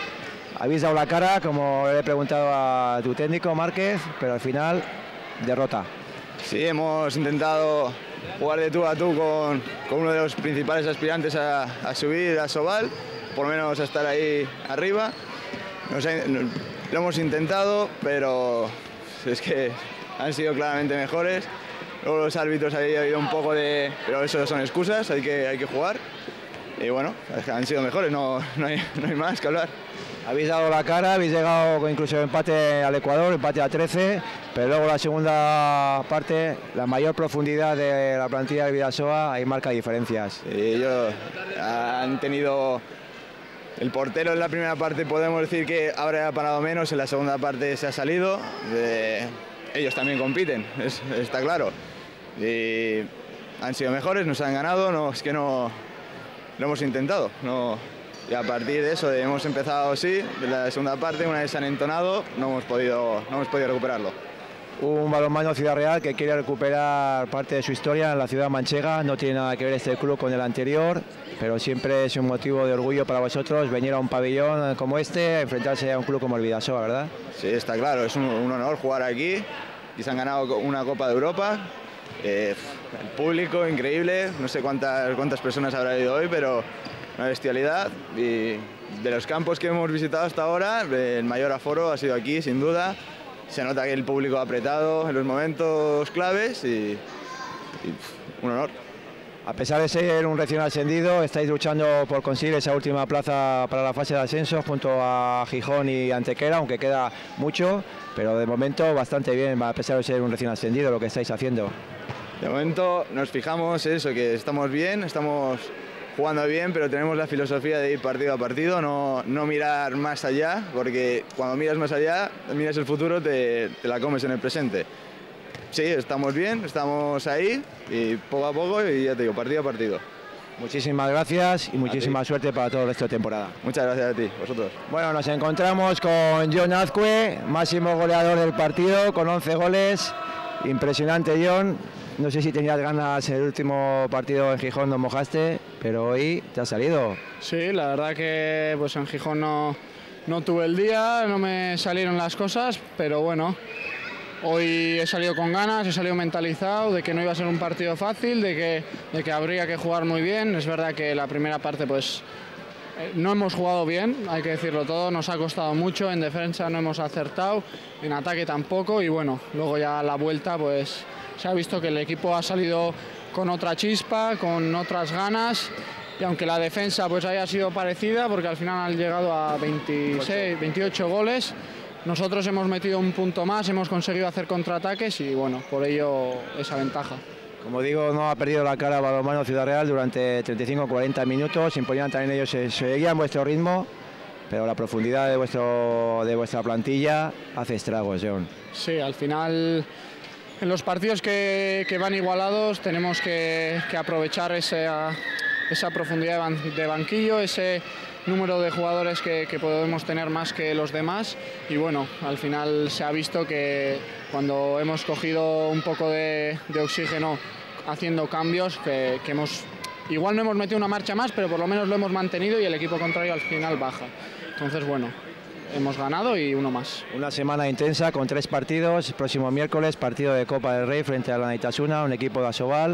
Habéis dado la cara, como le he preguntado a tu técnico, Márquez, pero al final, derrota.
Sí, hemos intentado jugar de tú a tú con, con uno de los principales aspirantes a, a subir a Asobal, por lo menos a estar ahí arriba. Nos ha, lo hemos intentado, pero es que han sido claramente mejores. Luego los árbitros ahí ha habido un poco de... pero eso son excusas, hay que, hay que jugar. y bueno, han sido mejores, no, no, hay, no hay más que hablar.
Habéis dado la cara, habéis llegado con incluso empate al Ecuador, empate a trece, pero luego la segunda parte, la mayor profundidad de la plantilla del Bidasoa, ahí marca diferencias.
Y ellos han tenido... El portero en la primera parte podemos decir que habrá parado menos, en la segunda parte se ha salido. Eh, ellos también compiten, es, está claro. Y han sido mejores, nos han ganado, no, es que no lo hemos intentado. No, y a partir de eso hemos empezado, sí, de la segunda parte, una vez se han entonado, no hemos podido, no hemos podido recuperarlo.
Un balonmano Ciudad Real que quiere recuperar parte de su historia en la ciudad manchega. No tiene nada que ver este club con el anterior, pero siempre es un motivo de orgullo para vosotros venir a un pabellón como este, a enfrentarse a un club como el Bidasoa, ¿verdad?
Sí, está claro, es un, un honor jugar aquí y se han ganado una Copa de Europa. Eh, el público increíble, no sé cuántas, cuántas personas habrá ido hoy, pero una bestialidad. Y de los campos que hemos visitado hasta ahora, el mayor aforo ha sido aquí, sin duda. Se nota que el público ha apretado en los momentos claves y, y un honor.
A pesar de ser un recién ascendido, estáis luchando por conseguir esa última plaza para la fase de ascenso junto a Gijón y Antequera, aunque queda mucho, pero de momento bastante bien, a pesar de ser un recién ascendido, lo que estáis haciendo.
De momento nos fijamos en eso, que estamos bien, estamos jugando bien, pero tenemos la filosofía de ir partido a partido, no, no mirar más allá, porque cuando miras más allá, miras el futuro, te, te la comes en el presente. Sí, estamos bien, estamos ahí y poco a poco, y ya te digo, partido a partido.
Muchísimas gracias y muchísima suerte para todo el resto de temporada.
Muchas gracias a ti, vosotros.
Bueno, nos encontramos con Jon Azcue, máximo goleador del partido, con once goles. Impresionante, Jon. No sé si tenías ganas en el último partido en Gijón, nos mojaste, pero hoy te ha salido.
Sí, la verdad que pues en Gijón no, no tuve el día, no me salieron las cosas, pero bueno, hoy he salido con ganas, he salido mentalizado de que no iba a ser un partido fácil, de que, de que habría que jugar muy bien. Es verdad que la primera parte pues no hemos jugado bien, hay que decirlo todo, nos ha costado mucho, en defensa no hemos acertado, en ataque tampoco, y bueno, luego ya a la vuelta pues se ha visto que el equipo ha salido con otra chispa, con otras ganas, y aunque la defensa pues haya sido parecida, porque al final han llegado a veintiséis, veintiocho goles, nosotros hemos metido un punto más, hemos conseguido hacer contraataques y bueno, por ello esa ventaja.
Como digo, no ha perdido la cara balonmano Ciudad Real durante treinta y cinco a cuarenta minutos, imponían también ellos, se seguían vuestro ritmo, pero la profundidad de, vuestro, de vuestra plantilla hace estragos, Jon.
Sí, al final en los partidos que, que van igualados tenemos que, que aprovechar esa, esa profundidad de banquillo, ese número de jugadores que, que podemos tener más que los demás, y bueno, al final se ha visto que cuando hemos cogido un poco de, de oxígeno haciendo cambios, que, que hemos, igual no hemos metido una marcha más, pero por lo menos lo hemos mantenido y el equipo contrario al final baja. Entonces bueno, hemos ganado y uno más.
Una semana intensa con tres partidos. Próximo miércoles partido de Copa del Rey frente a la Naitasuna, un equipo de Asobal.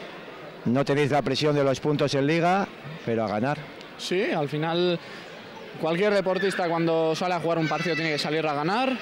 No tenéis la presión de los puntos en Liga, pero a ganar.
Sí, al final cualquier deportista cuando sale a jugar un partido tiene que salir a ganar.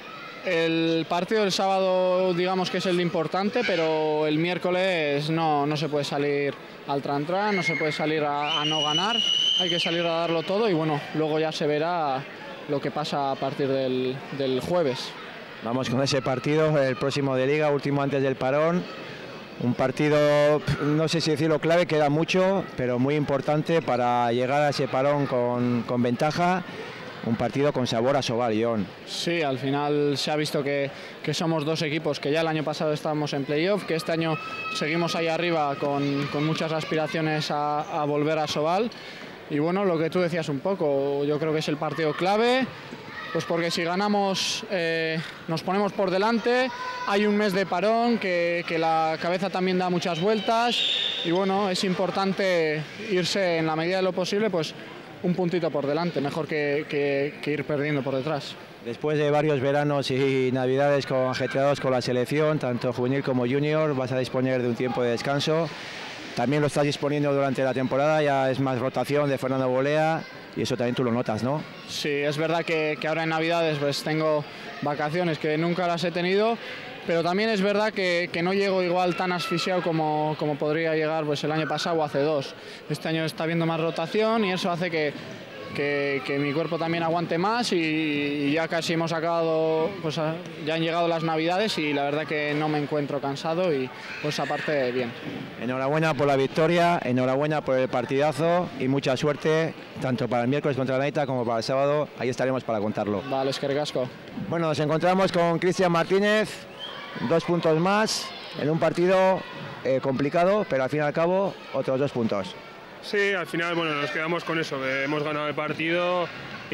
El partido del sábado digamos que es el importante, pero el miércoles no, no se puede salir al tran-tran, no se puede salir a, a no ganar, hay que salir a darlo todo y bueno, luego ya se verá lo que pasa a partir del, del jueves.
Vamos con ese partido, el próximo de Liga, último antes del parón. Un partido, no sé si decirlo clave, queda mucho, pero muy importante para llegar a ese parón con, con ventaja. Un partido con sabor a Asobal, Jon.
Sí, al final se ha visto que, que somos dos equipos que ya el año pasado estábamos en playoff, que este año seguimos ahí arriba con, con muchas aspiraciones a, a volver a Asobal. Y bueno, lo que tú decías un poco, yo creo que es el partido clave, pues porque si ganamos eh, nos ponemos por delante, hay un mes de parón que, que la cabeza también da muchas vueltas y bueno, es importante irse en la medida de lo posible pues un puntito por delante, mejor que, que, que ir perdiendo por detrás.
Después de varios veranos y navidades con, ajetreados con la selección, tanto juvenil como junior, vas a disponer de un tiempo de descanso. También lo estás disponiendo durante la temporada, ya es más rotación de Fernando Bolea y eso también tú lo notas, ¿no?
Sí, es verdad que, que ahora en Navidades pues tengo vacaciones que nunca las he tenido, pero también es verdad que, que no llego igual tan asfixiado como, como podría llegar pues, el año pasado o hace dos. Este año está habiendo más rotación y eso hace que, que, que mi cuerpo también aguante más y, y ya casi hemos acabado, pues ya han llegado las navidades y la verdad que no me encuentro cansado y pues aparte bien.
Enhorabuena por la victoria, enhorabuena por el partidazo y mucha suerte tanto para el miércoles contra la Naita como para el sábado, ahí estaremos para contarlo.
Vale, es que ricasco.
Bueno, nos encontramos con Cristian Martínez, dos puntos más en un partido eh, complicado, pero al fin y al cabo otros dos puntos.
Sí, al final bueno, nos quedamos con eso, que hemos ganado el partido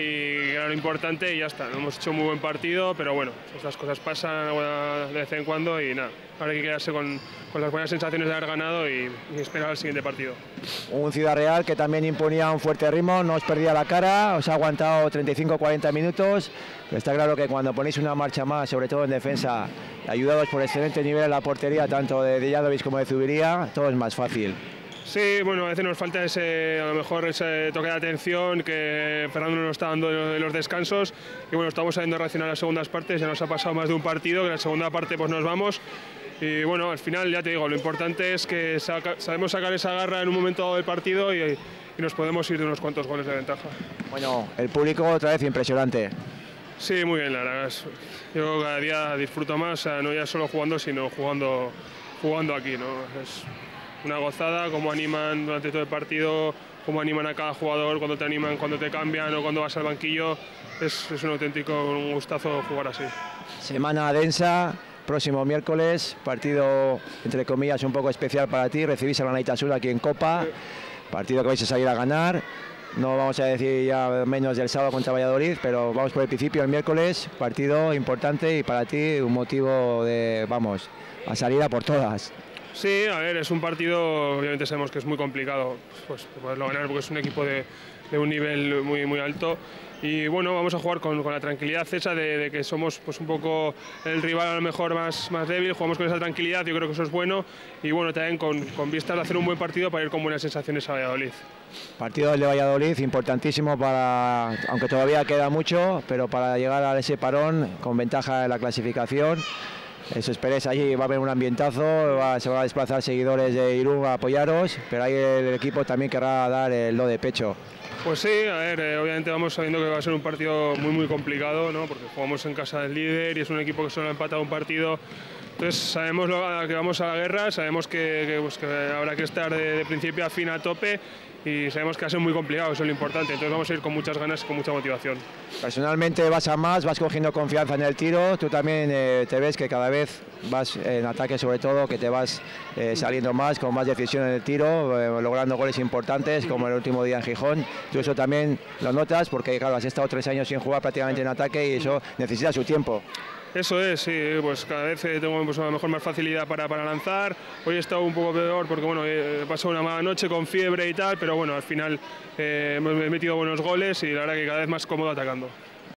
y era lo importante y ya está. Hemos hecho un muy buen partido, pero bueno, estas cosas pasan de vez en cuando y nada, ahora hay que quedarse con, con las buenas sensaciones de haber ganado y, y esperar al siguiente partido.
Un Ciudad Real que también imponía un fuerte ritmo, no os perdía la cara, os ha aguantado treinta y cinco a cuarenta minutos, pero está claro que cuando ponéis una marcha más, sobre todo en defensa, ayudados por excelente nivel en la portería, tanto de Dejadovic como de Zubiría, todo es más fácil.
Sí, bueno, a veces nos falta ese, a lo mejor ese toque de atención que Fernando nos está dando en los descansos y bueno, estamos sabiendo reaccionar a las segundas partes, ya nos ha pasado más de un partido, que en la segunda parte pues nos vamos y bueno, al final ya te digo, lo importante es que saca, sabemos sacar esa garra en un momento dado del partido y, y nos podemos ir de unos cuantos goles de ventaja.
Bueno, el público otra vez impresionante.
Sí, muy bien, la verdad, es, yo cada día disfruto más, o sea, no ya solo jugando, sino jugando, jugando aquí, ¿no? Es, una gozada, cómo animan durante todo el partido, cómo animan a cada jugador, cuando te animan, cuando te cambian o cuando vas al banquillo. Es, es un auténtico un gustazo jugar así.
Semana densa, próximo miércoles, partido entre comillas un poco especial para ti, recibís a la Naita Sur aquí en Copa, partido que vais a salir a ganar. No vamos a decir ya menos del sábado contra Valladolid, pero vamos por el principio, el miércoles, partido importante y para ti un motivo de, vamos, a salir a por todas.
Sí, a ver, es un partido, obviamente sabemos que es muy complicado pues, poderlo ganar porque es un equipo de, de un nivel muy, muy alto y bueno, vamos a jugar con, con la tranquilidad esa de, de que somos pues, un poco el rival a lo mejor más, más débil, jugamos con esa tranquilidad, yo creo que eso es bueno y bueno, también con, con vistas de hacer un buen partido para ir con buenas sensaciones a Valladolid.
Partido de Valladolid importantísimo para, aunque todavía queda mucho, pero para llegar a ese parón con ventaja en la clasificación. Eso esperéis, allí va a haber un ambientazo, va, se van a desplazar seguidores de Irún a apoyaros, pero ahí el equipo también querrá dar el do de pecho.
Pues sí, a ver, eh, obviamente vamos sabiendo que va a ser un partido muy muy complicado, ¿no? Porque jugamos en casa del líder y es un equipo que solo ha empatado un partido. Entonces sabemos lo, que vamos a la guerra, sabemos que, que, pues, que habrá que estar de, de principio a fin a tope y sabemos que va a ser muy complicado, eso es lo importante. Entonces vamos a ir con muchas ganas y con mucha motivación.
Personalmente vas a más, vas cogiendo confianza en el tiro, tú también eh, te ves que cada vez vas en ataque sobre todo, que te vas eh, saliendo más, con más decisión en el tiro, eh, logrando goles importantes como el último día en Gijón. Tú eso también lo notas porque claro, has estado tres años sin jugar prácticamente en ataque y eso necesita su tiempo.
Eso es, sí, pues cada vez tengo pues, a lo mejor más facilidad para, para lanzar. Hoy he estado un poco peor porque bueno, he pasado una mala noche con fiebre y tal, pero bueno, al final eh, me he metido buenos goles y la verdad que cada vez más cómodo atacando.